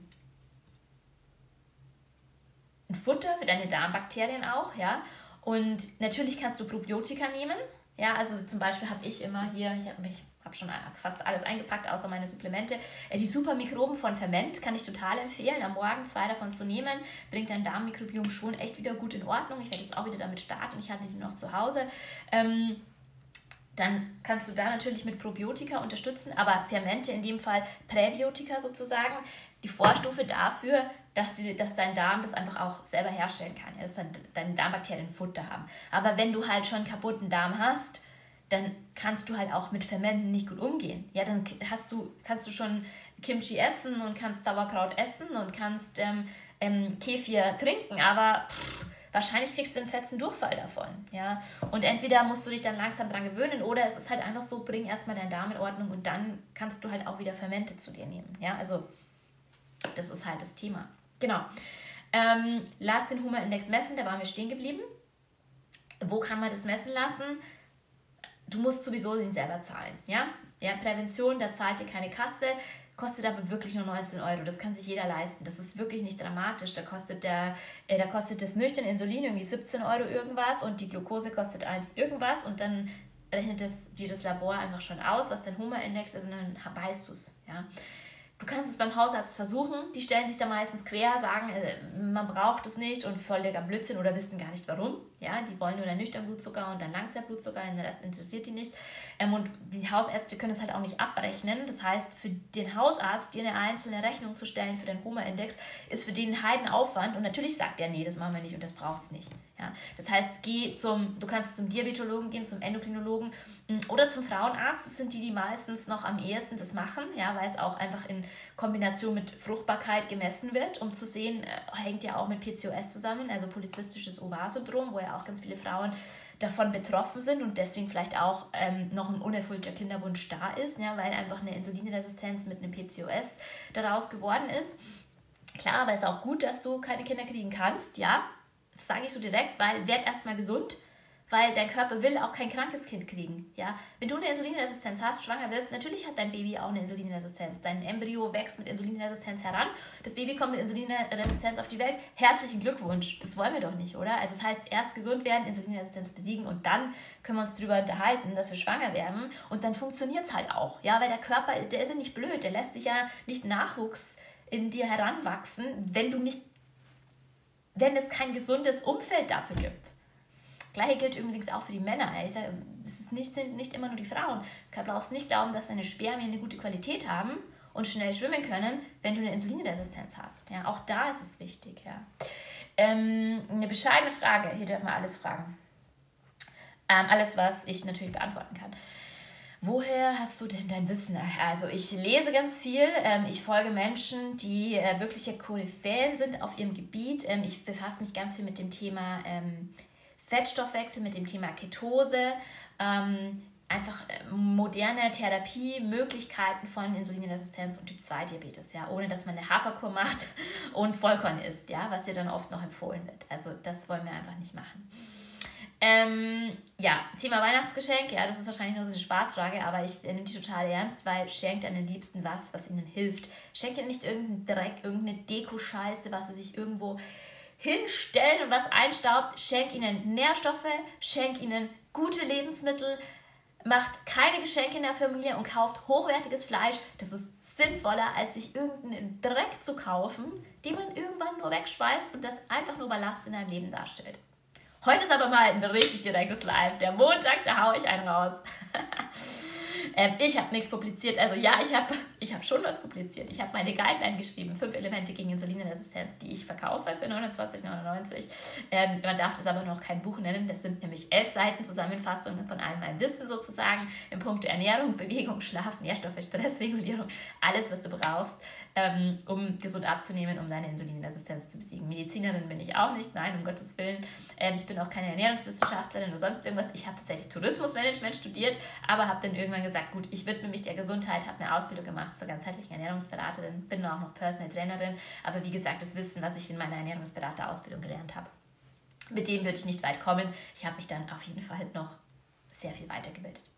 Futter für deine Darmbakterien auch, ja. Und natürlich kannst du Probiotika nehmen. Ja, also zum Beispiel habe ich immer hier, ich habe schon fast alles eingepackt, außer meine Supplemente. Die Supermikroben von Ferment kann ich total empfehlen, am Morgen 2 davon zu nehmen. Bringt dein Darmmikrobiom schon echt wieder gut in Ordnung. Ich werde jetzt auch wieder damit starten, ich hatte die noch zu Hause. Dann kannst du da natürlich mit Probiotika unterstützen, aber Fermente in dem Fall Präbiotika sozusagen, die Vorstufe dafür, dass dein Darm das einfach auch selber herstellen kann, dass deine Darmbakterien Futter haben. Aber wenn du halt schon einen kaputten Darm hast, dann kannst du halt auch mit Fermenten nicht gut umgehen. Ja, dann kannst du schon Kimchi essen und kannst Sauerkraut essen und kannst Kefir trinken, aber wahrscheinlich kriegst du einen fetzen Durchfall davon. Ja? Und entweder musst du dich dann langsam dran gewöhnen oder es ist halt einfach so, bring erstmal deinen Darm in Ordnung und dann kannst du halt auch wieder Fermente zu dir nehmen. Ja, also das ist halt das Thema. Genau. Lass den Hunger-Index messen, da waren wir stehen geblieben. Wo kann man das messen lassen? Du musst sowieso den selber zahlen. Ja, Prävention, da zahlt dir keine Kasse, kostet aber wirklich nur 19 Euro. Das kann sich jeder leisten. Das ist wirklich nicht dramatisch. Da kostet das nüchterne Insulin irgendwie 17 Euro irgendwas und die Glucose kostet 1 irgendwas und dann rechnet dir das Labor einfach schon aus, was dein Hunger-Index ist und dann weißt du es. Ja. Du kannst es beim Hausarzt versuchen, die stellen sich da meistens quer, sagen, man braucht es nicht und völliger Blödsinn oder wissen gar nicht warum. Ja, die wollen nur deinen nüchternen Blutzucker und deinen Langzeitblutzucker, den Rest interessiert die nicht. Und die Hausärzte können es halt auch nicht abrechnen. Das heißt, für den Hausarzt, dir eine einzelne Rechnung zu stellen für den Hunger-Index, ist für den ein Heidenaufwand und natürlich sagt er, nee, das machen wir nicht und das braucht es nicht. Ja, das heißt, du kannst zum Diabetologen gehen, zum Endokrinologen oder zum Frauenarzt. Das sind die meistens noch am ehesten das machen, ja, weil es auch einfach in Kombination mit Fruchtbarkeit gemessen wird, um zu sehen, hängt ja auch mit PCOS zusammen, also polyzystisches Ovar-Syndrom, wo ja auch ganz viele Frauen davon betroffen sind und deswegen vielleicht auch noch ein unerfüllter Kinderwunsch da ist, ja, weil einfach eine Insulinresistenz mit einem PCOS daraus geworden ist. Klar, aber es ist auch gut, dass du keine Kinder kriegen kannst, ja, das sage ich so direkt, weil werd erstmal gesund, weil dein Körper will auch kein krankes Kind kriegen. Ja? Wenn du eine Insulinresistenz hast, schwanger wirst, natürlich hat dein Baby auch eine Insulinresistenz. Dein Embryo wächst mit Insulinresistenz heran, das Baby kommt mit Insulinresistenz auf die Welt. Herzlichen Glückwunsch, das wollen wir doch nicht, oder? Also das heißt, erst gesund werden, Insulinresistenz besiegen und dann können wir uns darüber unterhalten, dass wir schwanger werden und dann funktioniert es halt auch. Ja? Weil der Körper, der ist ja nicht blöd, der lässt sich ja nicht Nachwuchs in dir heranwachsen, wenn es kein gesundes Umfeld dafür gibt. Gleiche gilt übrigens auch für die Männer. Ich sage, sind nicht immer nur die Frauen. Du brauchst nicht glauben, dass deine Spermien eine gute Qualität haben und schnell schwimmen können, wenn du eine Insulinresistenz hast. Ja, auch da ist es wichtig. Ja. Eine bescheidene Frage, hier dürfen wir alles fragen. Alles, was ich natürlich beantworten kann. Woher hast du denn dein Wissen? Also ich lese ganz viel, ich folge Menschen, die wirkliche Koryphäen sind auf ihrem Gebiet. Ich befasse mich ganz viel mit dem Thema Fettstoffwechsel, mit dem Thema Ketose, einfach moderne Therapiemöglichkeiten von Insulinresistenz und Typ-2-Diabetes, ja, ohne dass man eine Haferkur macht und Vollkorn isst, ja, was dir dann oft noch empfohlen wird. Also das wollen wir einfach nicht machen. Thema Weihnachtsgeschenk, ja, das ist wahrscheinlich nur so eine Spaßfrage, aber ich nehme die total ernst, weil schenkt deinen Liebsten was ihnen hilft. Schenkt ihnen nicht irgendeinen Dreck, irgendeine Deko-Scheiße, was sie sich irgendwo hinstellen und was einstaubt. Schenk ihnen Nährstoffe, schenk ihnen gute Lebensmittel, macht keine Geschenke in der Familie und kauft hochwertiges Fleisch. Das ist sinnvoller, als sich irgendeinen Dreck zu kaufen, den man irgendwann nur wegschmeißt und das einfach nur Ballast in deinem Leben darstellt. Heute ist aber mal ein richtig direktes Live. Der Montag, da haue ich einen raus. Ich habe nichts publiziert. Also ja, ich hab schon was publiziert. Ich habe meine Guideline geschrieben, 5 Elemente gegen Insulinresistenz, die ich verkaufe für 29,99. Man darf das aber noch kein Buch nennen. Das sind nämlich 11 Seiten Zusammenfassungen von all meinem Wissen sozusagen. In puncto Ernährung, Bewegung, Schlaf, Nährstoffe, Stressregulierung. Alles, was du brauchst, um gesund abzunehmen, um deine Insulinresistenz zu besiegen. Medizinerin bin ich auch nicht. Nein, um Gottes Willen. Ich bin auch keine Ernährungswissenschaftlerin oder sonst irgendwas. Ich habe tatsächlich Tourismusmanagement studiert, aber habe dann irgendwann gesagt, gut, ich widme mich der Gesundheit, habe eine Ausbildung gemacht zur ganzheitlichen Ernährungsberaterin, bin auch noch Personal Trainerin, aber wie gesagt, das Wissen, was ich in meiner Ernährungsberaterausbildung gelernt habe, mit dem würde ich nicht weit kommen. Ich habe mich dann auf jeden Fall noch sehr viel weitergebildet.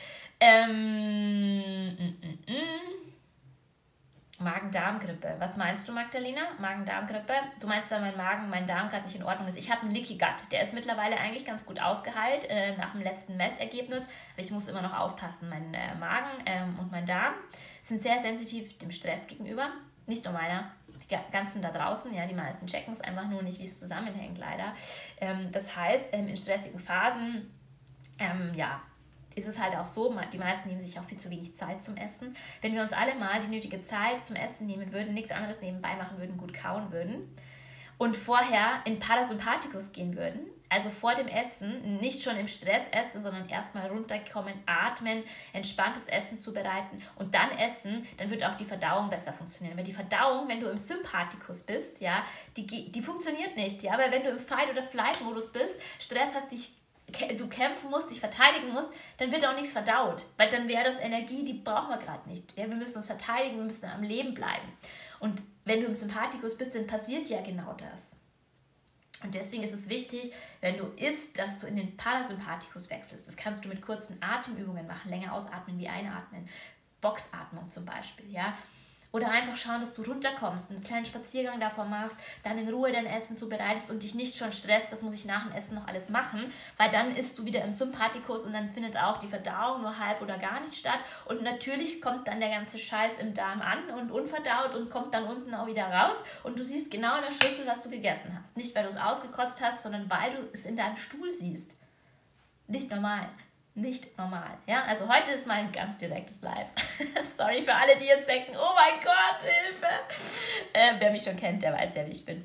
Magen-Darm-Grippe. Was meinst du, Magdalena? Magen-Darm-Grippe? Du meinst, weil mein Darm gerade nicht in Ordnung ist. Ich habe einen Leaky Gut. Der ist mittlerweile eigentlich ganz gut ausgeheilt nach dem letzten Messergebnis. Aber ich muss immer noch aufpassen. Mein Magen und mein Darm sind sehr sensitiv dem Stress gegenüber. Nicht nur meiner. Die ganzen da draußen, ja, die meisten checken es einfach nur nicht, wie es zusammenhängt, leider. Das heißt, in stressigen Phasen, ist es halt auch so, die meisten nehmen sich auch viel zu wenig Zeit zum Essen. Wenn wir uns alle mal die nötige Zeit zum Essen nehmen würden, nichts anderes nebenbei machen würden, gut kauen würden und vorher in Parasympathikus gehen würden, also vor dem Essen, nicht schon im Stress essen, sondern erstmal runterkommen, atmen, entspanntes Essen zubereiten und dann essen, dann wird auch die Verdauung besser funktionieren. Weil die Verdauung, wenn du im Sympathikus bist, ja, die funktioniert nicht, ja, weil wenn du im Fight- oder Flight-Modus bist, Stress hast, dich du kämpfen musst, dich verteidigen musst, dann wird auch nichts verdaut. Weil dann wäre das Energie, die brauchen wir gerade nicht. Ja, wir müssen uns verteidigen, wir müssen am Leben bleiben. Und wenn du im Sympathikus bist, dann passiert ja genau das. Und deswegen ist es wichtig, wenn du isst, dass du in den Parasympathikus wechselst. Das kannst du mit kurzen Atemübungen machen, länger ausatmen wie einatmen. Boxatmung zum Beispiel, ja. Oder einfach schauen, dass du runterkommst, einen kleinen Spaziergang davon machst, dann in Ruhe dein Essen zubereitest und dich nicht schon stresst, was muss ich nach dem Essen noch alles machen, weil dann isst du wieder im Sympathikus und dann findet auch die Verdauung nur halb oder gar nicht statt und natürlich kommt dann der ganze Scheiß im Darm an und unverdaut und kommt dann unten auch wieder raus und du siehst genau in der Schüssel, was du gegessen hast. Nicht, weil du es ausgekotzt hast, sondern weil du es in deinem Stuhl siehst. Nicht normal. Nicht normal. Ja, also heute ist mal ein ganz direktes Live. Sorry für alle, die jetzt denken, oh mein Gott, Hilfe. Wer mich schon kennt, der weiß ja, wie ich bin.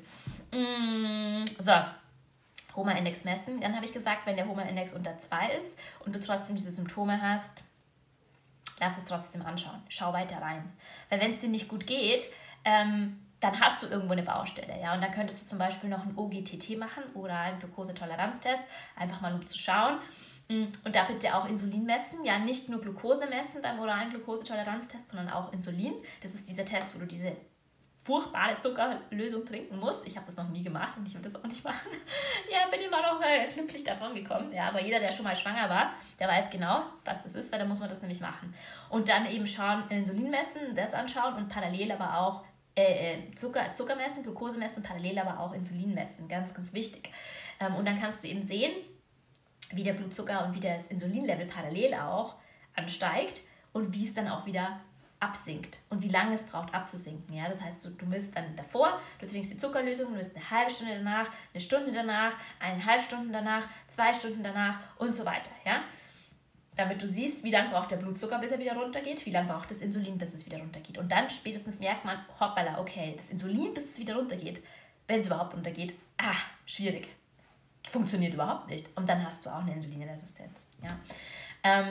So, HOMA-Index messen. Dann habe ich gesagt, wenn der HOMA-Index unter 2 ist und du trotzdem diese Symptome hast, lass es trotzdem anschauen. Schau weiter rein. Weil wenn es dir nicht gut geht, dann hast du irgendwo eine Baustelle. Ja? Und dann könntest du zum Beispiel noch einen OGTT machen oder einen Glukosetoleranztest, einfach mal um zu schauen. Und da bitte auch Insulin messen, ja, nicht nur Glucose messen beim oralen Glukosetoleranztest, sondern auch Insulin. Das ist dieser Test, wo du diese furchtbare Zuckerlösung trinken musst. Ich habe das noch nie gemacht und ich will das auch nicht machen. Ja, bin immer noch glücklich davon gekommen. Ja, aber jeder, der schon mal schwanger war, der weiß genau, was das ist, weil da muss man das nämlich machen. Und dann eben schauen, Insulin messen, das anschauen und parallel aber auch Zucker messen, Glucose messen, parallel aber auch Insulin messen. Ganz, ganz wichtig. Und dann kannst du eben sehen, wie der Blutzucker und wie das Insulinlevel parallel auch ansteigt und wie es dann auch wieder absinkt und wie lange es braucht abzusinken. Ja? Das heißt, du misst dann davor, du trinkst die Zuckerlösung, du misst eine halbe Stunde danach, eine Stunde danach, 1,5 Stunden danach, 2 Stunden danach und so weiter. Ja? Damit du siehst, wie lange braucht der Blutzucker, bis er wieder runtergeht, wie lange braucht das Insulin, bis es wieder runtergeht. Und dann spätestens merkt man, hoppala, okay, das Insulin, bis es wieder runtergeht, wenn es überhaupt runtergeht, schwierig. Funktioniert überhaupt nicht. Und dann hast du auch eine Insulinresistenz. Ja.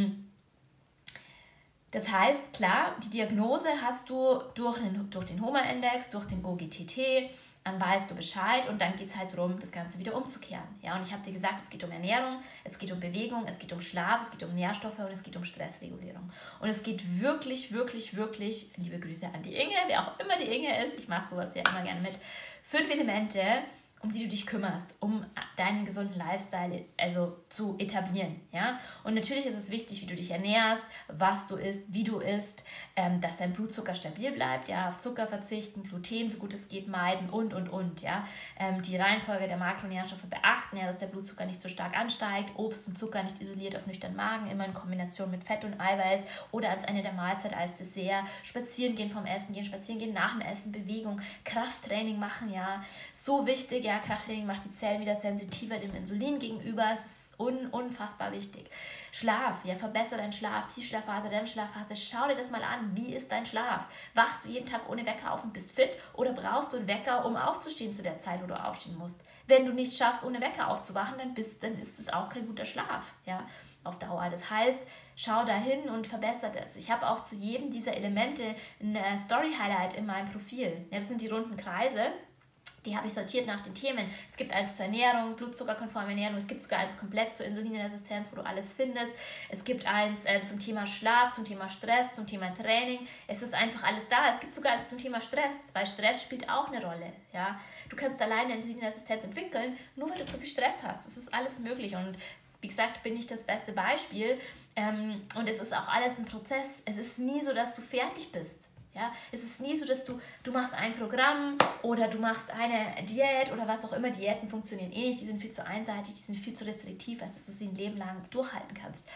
Das heißt, klar, die Diagnose hast du durch den HOMA-Index, durch den OGTT, dann weißt du Bescheid und dann geht es halt darum, das Ganze wieder umzukehren. Ja, und ich habe dir gesagt, es geht um Ernährung, es geht um Bewegung, es geht um Schlaf, es geht um Nährstoffe und es geht um Stressregulierung. Und es geht wirklich, wirklich, wirklich, liebe Grüße an die Inge, wer auch immer die Inge ist, ich mache sowas ja immer gerne mit, 5 Elemente, um die du dich kümmerst, um deinen gesunden Lifestyle also zu etablieren. Ja? Und natürlich ist es wichtig, wie du dich ernährst, was du isst, wie du isst, dass dein Blutzucker stabil bleibt, ja? Auf Zucker verzichten, Gluten so gut es geht meiden und. Ja? Die Reihenfolge der Makronährstoffe beachten, ja, dass der Blutzucker nicht so stark ansteigt, Obst und Zucker nicht isoliert auf nüchternen Magen, immer in Kombination mit Fett und Eiweiß oder als Ende der Mahlzeit als Dessert, spazieren gehen vom Essen gehen, spazieren gehen nach dem Essen, Bewegung, Krafttraining machen, ja, so wichtig, ja, Krafttraining macht die Zellen wieder sensitiver dem Insulin gegenüber, es ist unfassbar wichtig. Schlaf, ja, verbessere deinen Schlaf, Tiefschlafphase, REM-Schlafphase, schau dir das mal an, wie ist dein Schlaf? Wachst du jeden Tag ohne Wecker auf und bist fit oder brauchst du einen Wecker, um aufzustehen zu der Zeit, wo du aufstehen musst? Wenn du nicht schaffst, ohne Wecker aufzuwachen, dann ist es auch kein guter Schlaf, ja, auf Dauer. Das heißt, schau da hin und verbessere das. Ich habe auch zu jedem dieser Elemente ein Story-Highlight in meinem Profil. Ja, das sind die runden Kreise. Die habe ich sortiert nach den Themen. Es gibt eins zur Ernährung, blutzuckerkonforme Ernährung. Es gibt sogar eins komplett zur Insulinresistenz, wo du alles findest. Es gibt eins zum Thema Schlaf, zum Thema Stress, zum Thema Training. Es ist einfach alles da. Es gibt sogar eins zum Thema Stress, weil Stress spielt auch eine Rolle. Ja? Du kannst alleine Insulinresistenz entwickeln, nur weil du zu viel Stress hast. Das ist alles möglich. Und wie gesagt, bin ich das beste Beispiel. Und es ist auch alles ein Prozess. Es ist nie so, dass du fertig bist. Ja, es ist nie so, dass du machst ein Programm oder du machst eine Diät oder was auch immer. Diäten funktionieren eh nicht, die sind viel zu einseitig, die sind viel zu restriktiv, als dass du sie ein Leben lang durchhalten kannst.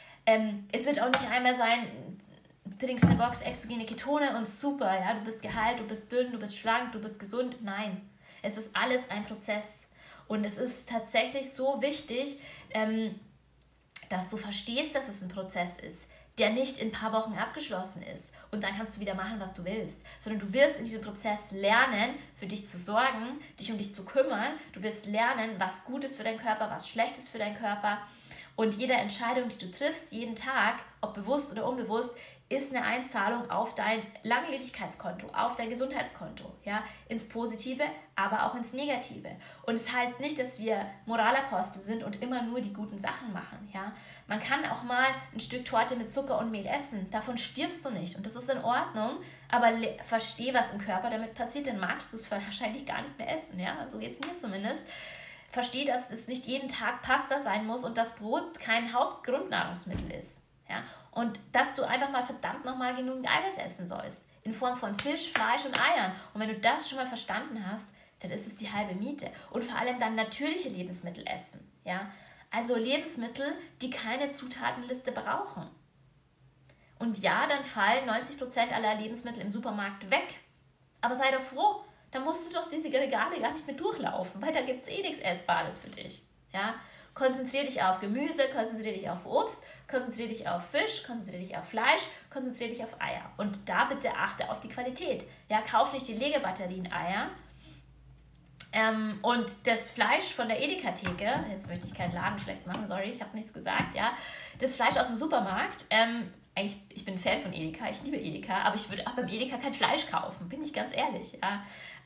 Es wird auch nicht einmal sein, du trinkst eine Box exogene Ketone und super, ja, du bist geheilt, du bist dünn, du bist schlank, du bist gesund. Nein, es ist alles ein Prozess. Und es ist tatsächlich so wichtig, dass du verstehst, dass es ein Prozess ist, der nicht in ein paar Wochen abgeschlossen ist und dann kannst du wieder machen, was du willst, sondern du wirst in diesem Prozess lernen, für dich zu sorgen, dich um dich zu kümmern, du wirst lernen, was gut ist für deinen Körper, was schlecht ist für deinen Körper Und jede Entscheidung, die du triffst, jeden Tag, ob bewusst oder unbewusst, ist eine Einzahlung auf dein Langlebigkeitskonto, auf dein Gesundheitskonto, ja, ins Positive, aber auch ins Negative. Und es heißt nicht, dass wir Moralapostel sind und immer nur die guten Sachen machen, ja. Man kann auch mal ein Stück Torte mit Zucker und Mehl essen, davon stirbst du nicht und das ist in Ordnung, aber versteh, was im Körper damit passiert, dann magst du es wahrscheinlich gar nicht mehr essen, ja, so geht es mir zumindest. Versteh, dass es nicht jeden Tag Pasta sein muss und das Brot kein Hauptgrundnahrungsmittel ist, ja. Und dass du einfach mal verdammt nochmal genügend Eiweiß essen sollst. In Form von Fisch, Fleisch und Eiern. Und wenn du das schon mal verstanden hast, dann ist es die halbe Miete. Und vor allem dann natürliche Lebensmittel essen. Ja? Also Lebensmittel, die keine Zutatenliste brauchen. Und ja, dann fallen 90% aller Lebensmittel im Supermarkt weg. Aber sei doch froh, dann musst du doch diese Regale gar nicht mehr durchlaufen, weil da gibt es eh nichts Essbares für dich. Ja? Konzentriere dich auf Gemüse, konzentriere dich auf Obst, konzentriere dich auf Fisch, konzentriere dich auf Fleisch, konzentriere dich auf Eier. Und da bitte achte auf die Qualität. Ja, kauf nicht die Legebatterien-Eier. Und das Fleisch von der Edeka-Theke, jetzt möchte ich keinen Laden schlecht machen, sorry, ich habe nichts gesagt, ja. Das Fleisch aus dem Supermarkt, ich bin Fan von Edeka, ich liebe Edeka, aber ich würde auch beim Edeka kein Fleisch kaufen, bin ich ganz ehrlich, ja.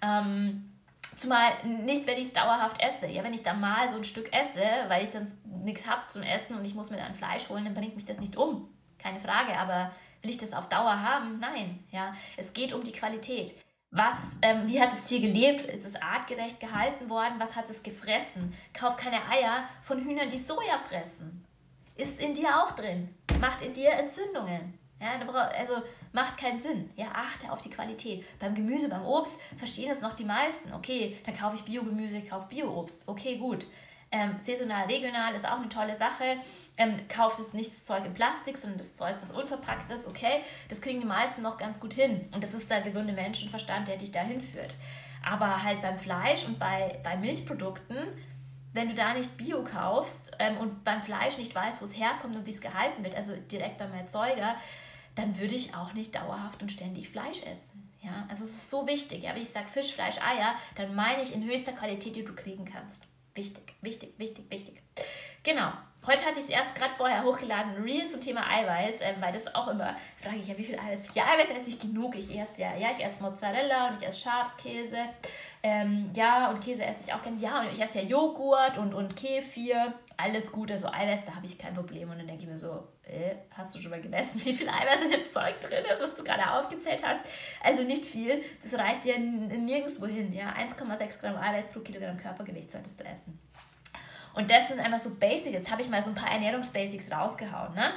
Zumal nicht, wenn ich es dauerhaft esse. Ja, wenn ich da mal so ein Stück esse, weil ich dann nichts habe zum Essen und ich muss mir dann Fleisch holen, dann bringt mich das nicht um. Keine Frage, aber will ich das auf Dauer haben? Nein. Ja, es geht um die Qualität. Wie hat das Tier gelebt? Ist es artgerecht gehalten worden? Was hat es gefressen? Kauf keine Eier von Hühnern, die Soja fressen. Ist in dir auch drin. Macht in dir Entzündungen. Ja, also macht keinen Sinn. Ja, achte auf die Qualität. Beim Gemüse, beim Obst verstehen es noch die meisten. Okay, dann kaufe ich Biogemüse, ich kaufe Bio-Obst. Okay, gut. Saisonal, regional ist auch eine tolle Sache. Kauft es nicht das Zeug in Plastik, sondern das Zeug, was unverpackt ist. Okay, das kriegen die meisten noch ganz gut hin. Und das ist der gesunde Menschenverstand, der dich da hinführt. Aber halt beim Fleisch und bei Milchprodukten, wenn du da nicht Bio kaufst und beim Fleisch nicht weißt, wo es herkommt und wie es gehalten wird, also direkt beim Erzeuger, dann würde ich auch nicht dauerhaft und ständig Fleisch essen. Ja? Also es ist so wichtig. Ja? Wenn ich sage Fisch, Fleisch, Eier, dann meine ich in höchster Qualität, die du kriegen kannst. Wichtig, wichtig, wichtig, wichtig. Genau. Heute hatte ich es erst gerade vorher hochgeladen, ein Reel zum Thema Eiweiß, weil das auch immer, frage ich ja, wie viel Eiweiß? Ja, Eiweiß esse ich genug. Ich esse Mozzarella und ich esse Schafskäse. Ja, und Käse esse ich auch gerne. Ja, und ich esse ja Joghurt und Kefir. Alles gut, also Eiweiß, da habe ich kein Problem. Und dann denke ich mir so, hast du schon mal gemessen, wie viel Eiweiß in dem Zeug drin ist, was du gerade aufgezählt hast? Also nicht viel, das reicht dir nirgendwo hin. Ja? 1,6 Gramm Eiweiß pro Kilogramm Körpergewicht solltest du essen. Und das sind einfach so Basics. Jetzt habe ich mal so ein paar Ernährungsbasics rausgehauen. Ne?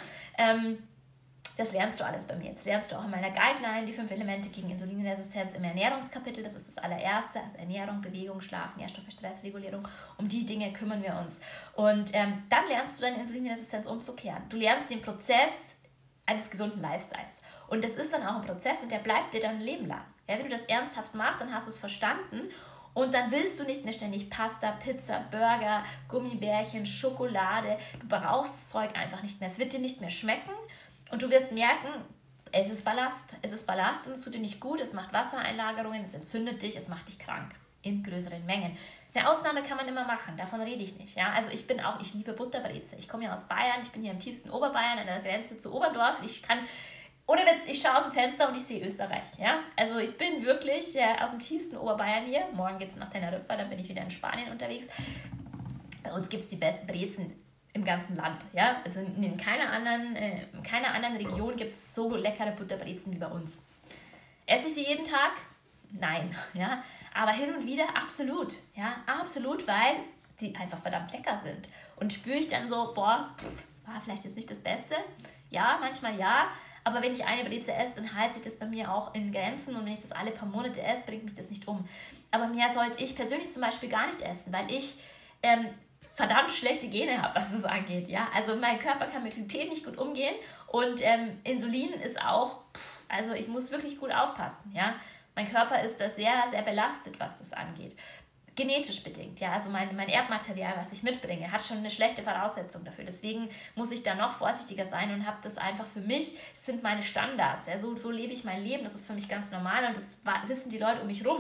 Das lernst du alles bei mir. Jetzt lernst du auch in meiner Guideline die 5 Elemente gegen Insulinresistenz im Ernährungskapitel. Das ist das allererste. Also Ernährung, Bewegung, Schlaf, Nährstoffe, Stressregulierung. Um die Dinge kümmern wir uns. Und dann lernst du deine Insulinresistenz umzukehren. Du lernst den Prozess eines gesunden Lifestyles. Und das ist dann auch ein Prozess und der bleibt dir dann ein Leben lang. Ja, wenn du das ernsthaft machst, dann hast du es verstanden. Und dann willst du nicht mehr ständig Pasta, Pizza, Burger, Gummibärchen, Schokolade. Du brauchst das Zeug einfach nicht mehr. Es wird dir nicht mehr schmecken und du wirst merken, es ist Ballast. Es ist Ballast und es tut dir nicht gut. Es macht Wassereinlagerungen, es entzündet dich, es macht dich krank in größeren Mengen. Eine Ausnahme kann man immer machen, davon rede ich nicht. Ja? Also ich liebe Butterbreze. Ich komme ja aus Bayern, ich bin hier im tiefsten Oberbayern an der Grenze zu Oberdorf. Ohne Witz, ich schaue aus dem Fenster und ich sehe Österreich. Ja? Also ich bin wirklich aus dem tiefsten Oberbayern hier. Morgen geht es nach Teneriffa, dann bin ich wieder in Spanien unterwegs. Bei uns gibt es die besten Brezen im ganzen Land. Ja? Also in keiner anderen Region gibt es so leckere Butterbrezen wie bei uns. Esse ich sie jeden Tag? Nein. Ja? Aber hin und wieder absolut. Ja? Absolut, weil die einfach verdammt lecker sind. Und spüre ich dann so, war vielleicht jetzt nicht das Beste. Ja, manchmal ja. Aber wenn ich eine Breze esse, dann hält sich das bei mir auch in Grenzen. Und wenn ich das alle paar Monate esse, bringt mich das nicht um. Aber mehr sollte ich persönlich zum Beispiel gar nicht essen, weil ich verdammt schlechte Gene habe, was das angeht. Ja? Also mein Körper kann mit Gluten nicht gut umgehen. Und Insulin ist auch, also ich muss wirklich gut aufpassen. Ja? Mein Körper ist da sehr, sehr belastet, was das angeht. Genetisch bedingt, ja, also mein Erbmaterial, was ich mitbringe, hat schon eine schlechte Voraussetzung dafür. Deswegen muss ich da noch vorsichtiger sein und habe das einfach für mich, das sind meine Standards. Ja, so lebe ich mein Leben, das ist für mich ganz normal und das wissen die Leute um mich rum.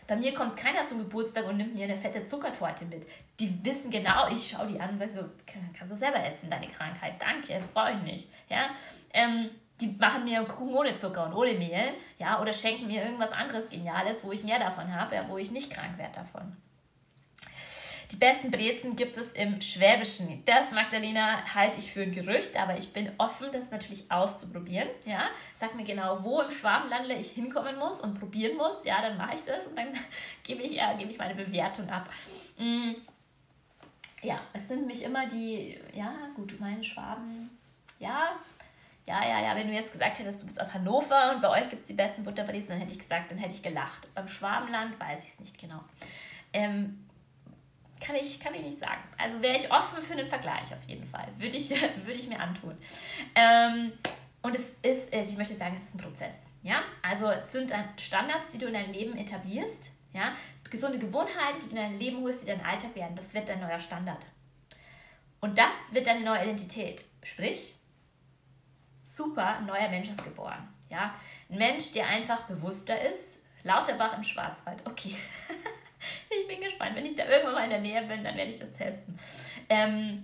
Bei mir kommt keiner zum Geburtstag und nimmt mir eine fette Zuckertorte mit. Die wissen genau, ich schaue die an und sage so, kannst du selber essen, deine Krankheit, danke, brauche ich nicht. Ja? Die machen mir Kuchen ohne Zucker und ohne Mehl, ja, oder schenken mir irgendwas anderes Geniales, wo ich mehr davon habe, ja, wo ich nicht krank werde davon. Die besten Brezen gibt es im Schwäbischen. Das, Magdalena, halte ich für ein Gerücht, aber ich bin offen, das natürlich auszuprobieren. Ja? Sag mir genau, wo im Schwabenlandle ich hinkommen muss und probieren muss. Ja, dann mache ich das und dann gebe ich meine Bewertung ab. Ja, es sind nämlich immer die, ja gut, meine Schwaben, ja, wenn du jetzt gesagt hättest, du bist aus Hannover und bei euch gibt es die besten Butterbrezen, dann hätte ich gesagt, dann hätte ich gelacht. Beim Schwabenland weiß ich es nicht genau. Kann ich nicht sagen. Also wäre ich offen für einen Vergleich auf jeden Fall. Würde ich mir antun. Und es ist, ich möchte sagen, es ist ein Prozess. Ja? Also es sind dann Standards, die du in deinem Leben etablierst. Ja? Gesunde Gewohnheiten, die du in dein Leben holst, die dein Alltag werden. Das wird dein neuer Standard. Und das wird deine neue Identität. Sprich, super, ein neuer Mensch ist geboren. Ja? Ein Mensch, der einfach bewusster ist. Lauterbach im Schwarzwald. Okay. Ich bin gespannt. Wenn ich da irgendwann mal in der Nähe bin, dann werde ich das testen. Eine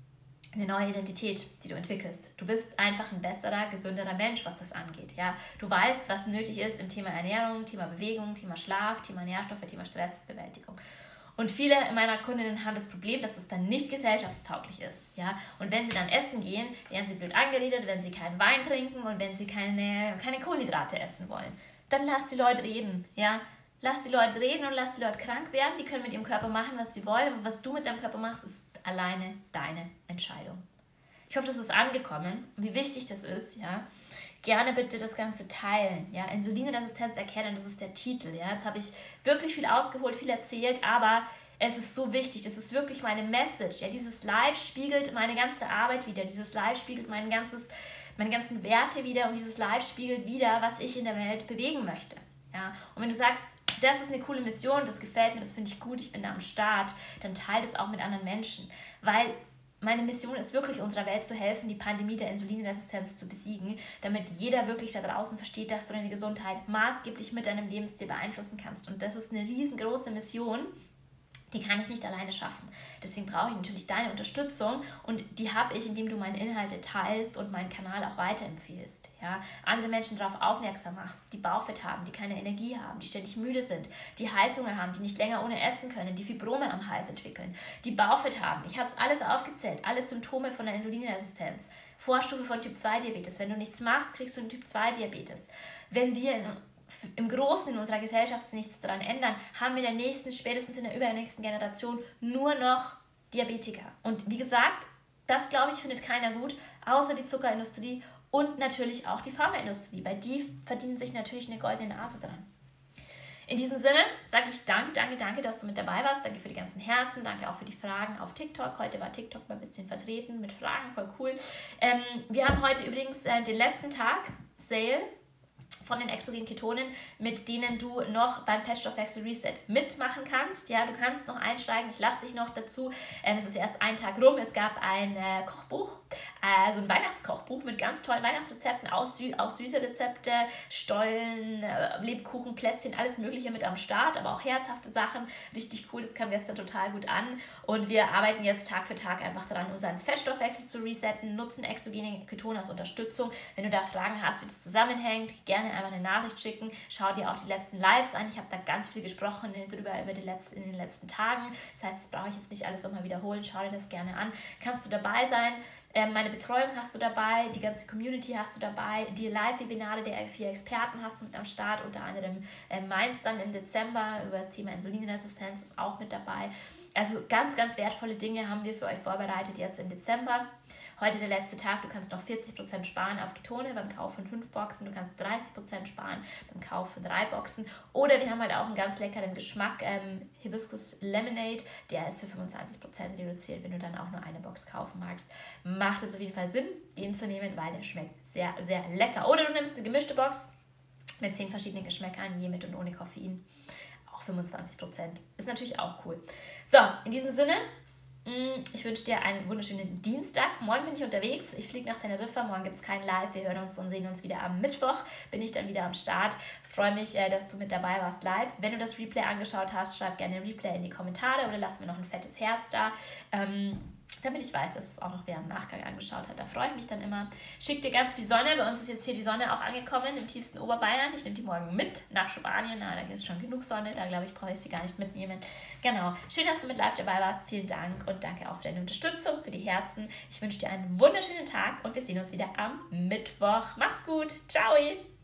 neue Identität, die du entwickelst. Du bist einfach ein besserer, gesünderer Mensch, was das angeht. Ja? Du weißt, was nötig ist im Thema Ernährung, Thema Bewegung, Thema Schlaf, Thema Nährstoffe, Thema Stressbewältigung. Und viele meiner Kundinnen haben das Problem, dass das dann nicht gesellschaftstauglich ist. Ja? Und wenn sie dann essen gehen, werden sie blöd angeredet, wenn sie keinen Wein trinken und wenn sie keine Kohlenhydrate essen wollen. Dann lass die Leute reden. Ja? Lass die Leute reden und lass die Leute krank werden. Die können mit ihrem Körper machen, was sie wollen. Aber was du mit deinem Körper machst, ist alleine deine Entscheidung. Ich hoffe, das ist angekommen, wie wichtig das ist. Ja? Gerne bitte das Ganze teilen. Ja? Insulinresistenz erkennen, das ist der Titel. Ja? Jetzt habe ich wirklich viel ausgeholt, viel erzählt, aber es ist so wichtig. Das ist wirklich meine Message. Ja? Dieses Live spiegelt meine ganze Arbeit wieder. Dieses Live spiegelt meine ganzen Werte wieder und dieses Live spiegelt wieder, was ich in der Welt bewegen möchte. Ja? Und wenn du sagst, das ist eine coole Mission, das gefällt mir, das finde ich gut, ich bin da am Start, dann teile das auch mit anderen Menschen, weil meine Mission ist wirklich, unserer Welt zu helfen, die Pandemie der Insulinresistenz zu besiegen, damit jeder wirklich da draußen versteht, dass du deine Gesundheit maßgeblich mit deinem Lebensstil beeinflussen kannst. Und das ist eine riesengroße Mission, die kann ich nicht alleine schaffen. Deswegen brauche ich natürlich deine Unterstützung und die habe ich, indem du meine Inhalte teilst und meinen Kanal auch weiterempfehlst. Ja? Andere Menschen darauf aufmerksam machst, die Bauchfett haben, die keine Energie haben, die ständig müde sind, die Heißhunger haben, die nicht länger ohne essen können, die Fibrome am Hals entwickeln, die Bauchfett haben. Ich habe es alles aufgezählt, alle Symptome von der Insulinresistenz. Vorstufe von Typ-2-Diabetes. Wenn du nichts machst, kriegst du einen Typ-2-Diabetes. Wenn wir im Großen in unserer Gesellschaft nichts daran ändern, haben wir in der nächsten, spätestens in der übernächsten Generation nur noch Diabetiker. Und wie gesagt, das, glaube ich, findet keiner gut, außer die Zuckerindustrie und natürlich auch die Pharmaindustrie, weil die verdienen sich natürlich eine goldene Nase dran. In diesem Sinne sage ich danke, dass du mit dabei warst. Danke für die ganzen Herzen, danke auch für die Fragen auf TikTok. Heute war TikTok mal ein bisschen vertreten mit Fragen, voll cool. Wir haben heute übrigens den letzten Tag Sale von den exogenen Ketonen, mit denen du noch beim Fettstoffwechsel Reset mitmachen kannst. Ja, du kannst noch einsteigen, ich lasse dich noch dazu. Es ist erst ein Tag rum, es gab ein Kochbuch, also ein Weihnachtskochbuch mit ganz tollen Weihnachtsrezepten, auch süße Rezepte, Stollen, Lebkuchen, Plätzchen, alles mögliche mit am Start, aber auch herzhafte Sachen, richtig cool, das kam gestern total gut an und wir arbeiten jetzt Tag für Tag einfach daran, unseren Fettstoffwechsel zu resetten, nutzen exogene Ketone als Unterstützung. Wenn du da Fragen hast, wie das zusammenhängt, gerne einmal eine Nachricht schicken, schau dir auch die letzten Lives an, ich habe da ganz viel gesprochen drüber in den letzten Tagen, das heißt, das brauche ich jetzt nicht alles nochmal wiederholen, schau dir das gerne an, kannst du dabei sein. Meine Betreuung hast du dabei, die ganze Community hast du dabei, die Live-Webinare der 4 Experten hast du mit am Start, unter anderem meins dann im Dezember über das Thema Insulinresistenz ist auch mit dabei. Also ganz, ganz wertvolle Dinge haben wir für euch vorbereitet jetzt im Dezember. Heute der letzte Tag, du kannst noch 40% sparen auf Ketone beim Kauf von 5 Boxen, du kannst 30% sparen beim Kauf von 3 Boxen oder wir haben halt auch einen ganz leckeren Geschmack, Hibiscus Lemonade, der ist für 25% reduziert, wenn du dann auch nur eine Box kaufen magst. Macht es auf jeden Fall Sinn, den zu nehmen, weil der schmeckt sehr, sehr lecker. Oder du nimmst eine gemischte Box mit 10 verschiedenen Geschmäckern, je mit und ohne Koffein. 25%. Ist natürlich auch cool. So, in diesem Sinne, Ich wünsche dir einen wunderschönen Dienstag. Morgen bin ich unterwegs. Ich fliege nach Teneriffa. Morgen gibt es kein Live. Wir hören uns und sehen uns wieder am Mittwoch. Bin ich dann wieder am Start. Freue mich, dass du mit dabei warst live. Wenn du das Replay angeschaut hast, schreib gerne ein Replay in die Kommentare oder lass mir noch ein fettes Herz da. Damit ich weiß, dass es auch noch wer im Nachgang angeschaut hat. Da freue ich mich dann immer. Schick dir ganz viel Sonne. Bei uns ist jetzt hier die Sonne auch angekommen im tiefsten Oberbayern. Ich nehme die morgen mit nach Spanien. Da gibt es schon genug Sonne. Da glaube ich, brauche ich sie gar nicht mitnehmen. Genau. Schön, dass du mit live dabei warst. Vielen Dank und danke auch für deine Unterstützung, für die Herzen. Ich wünsche dir einen wunderschönen Tag und wir sehen uns wieder am Mittwoch. Mach's gut. Ciao.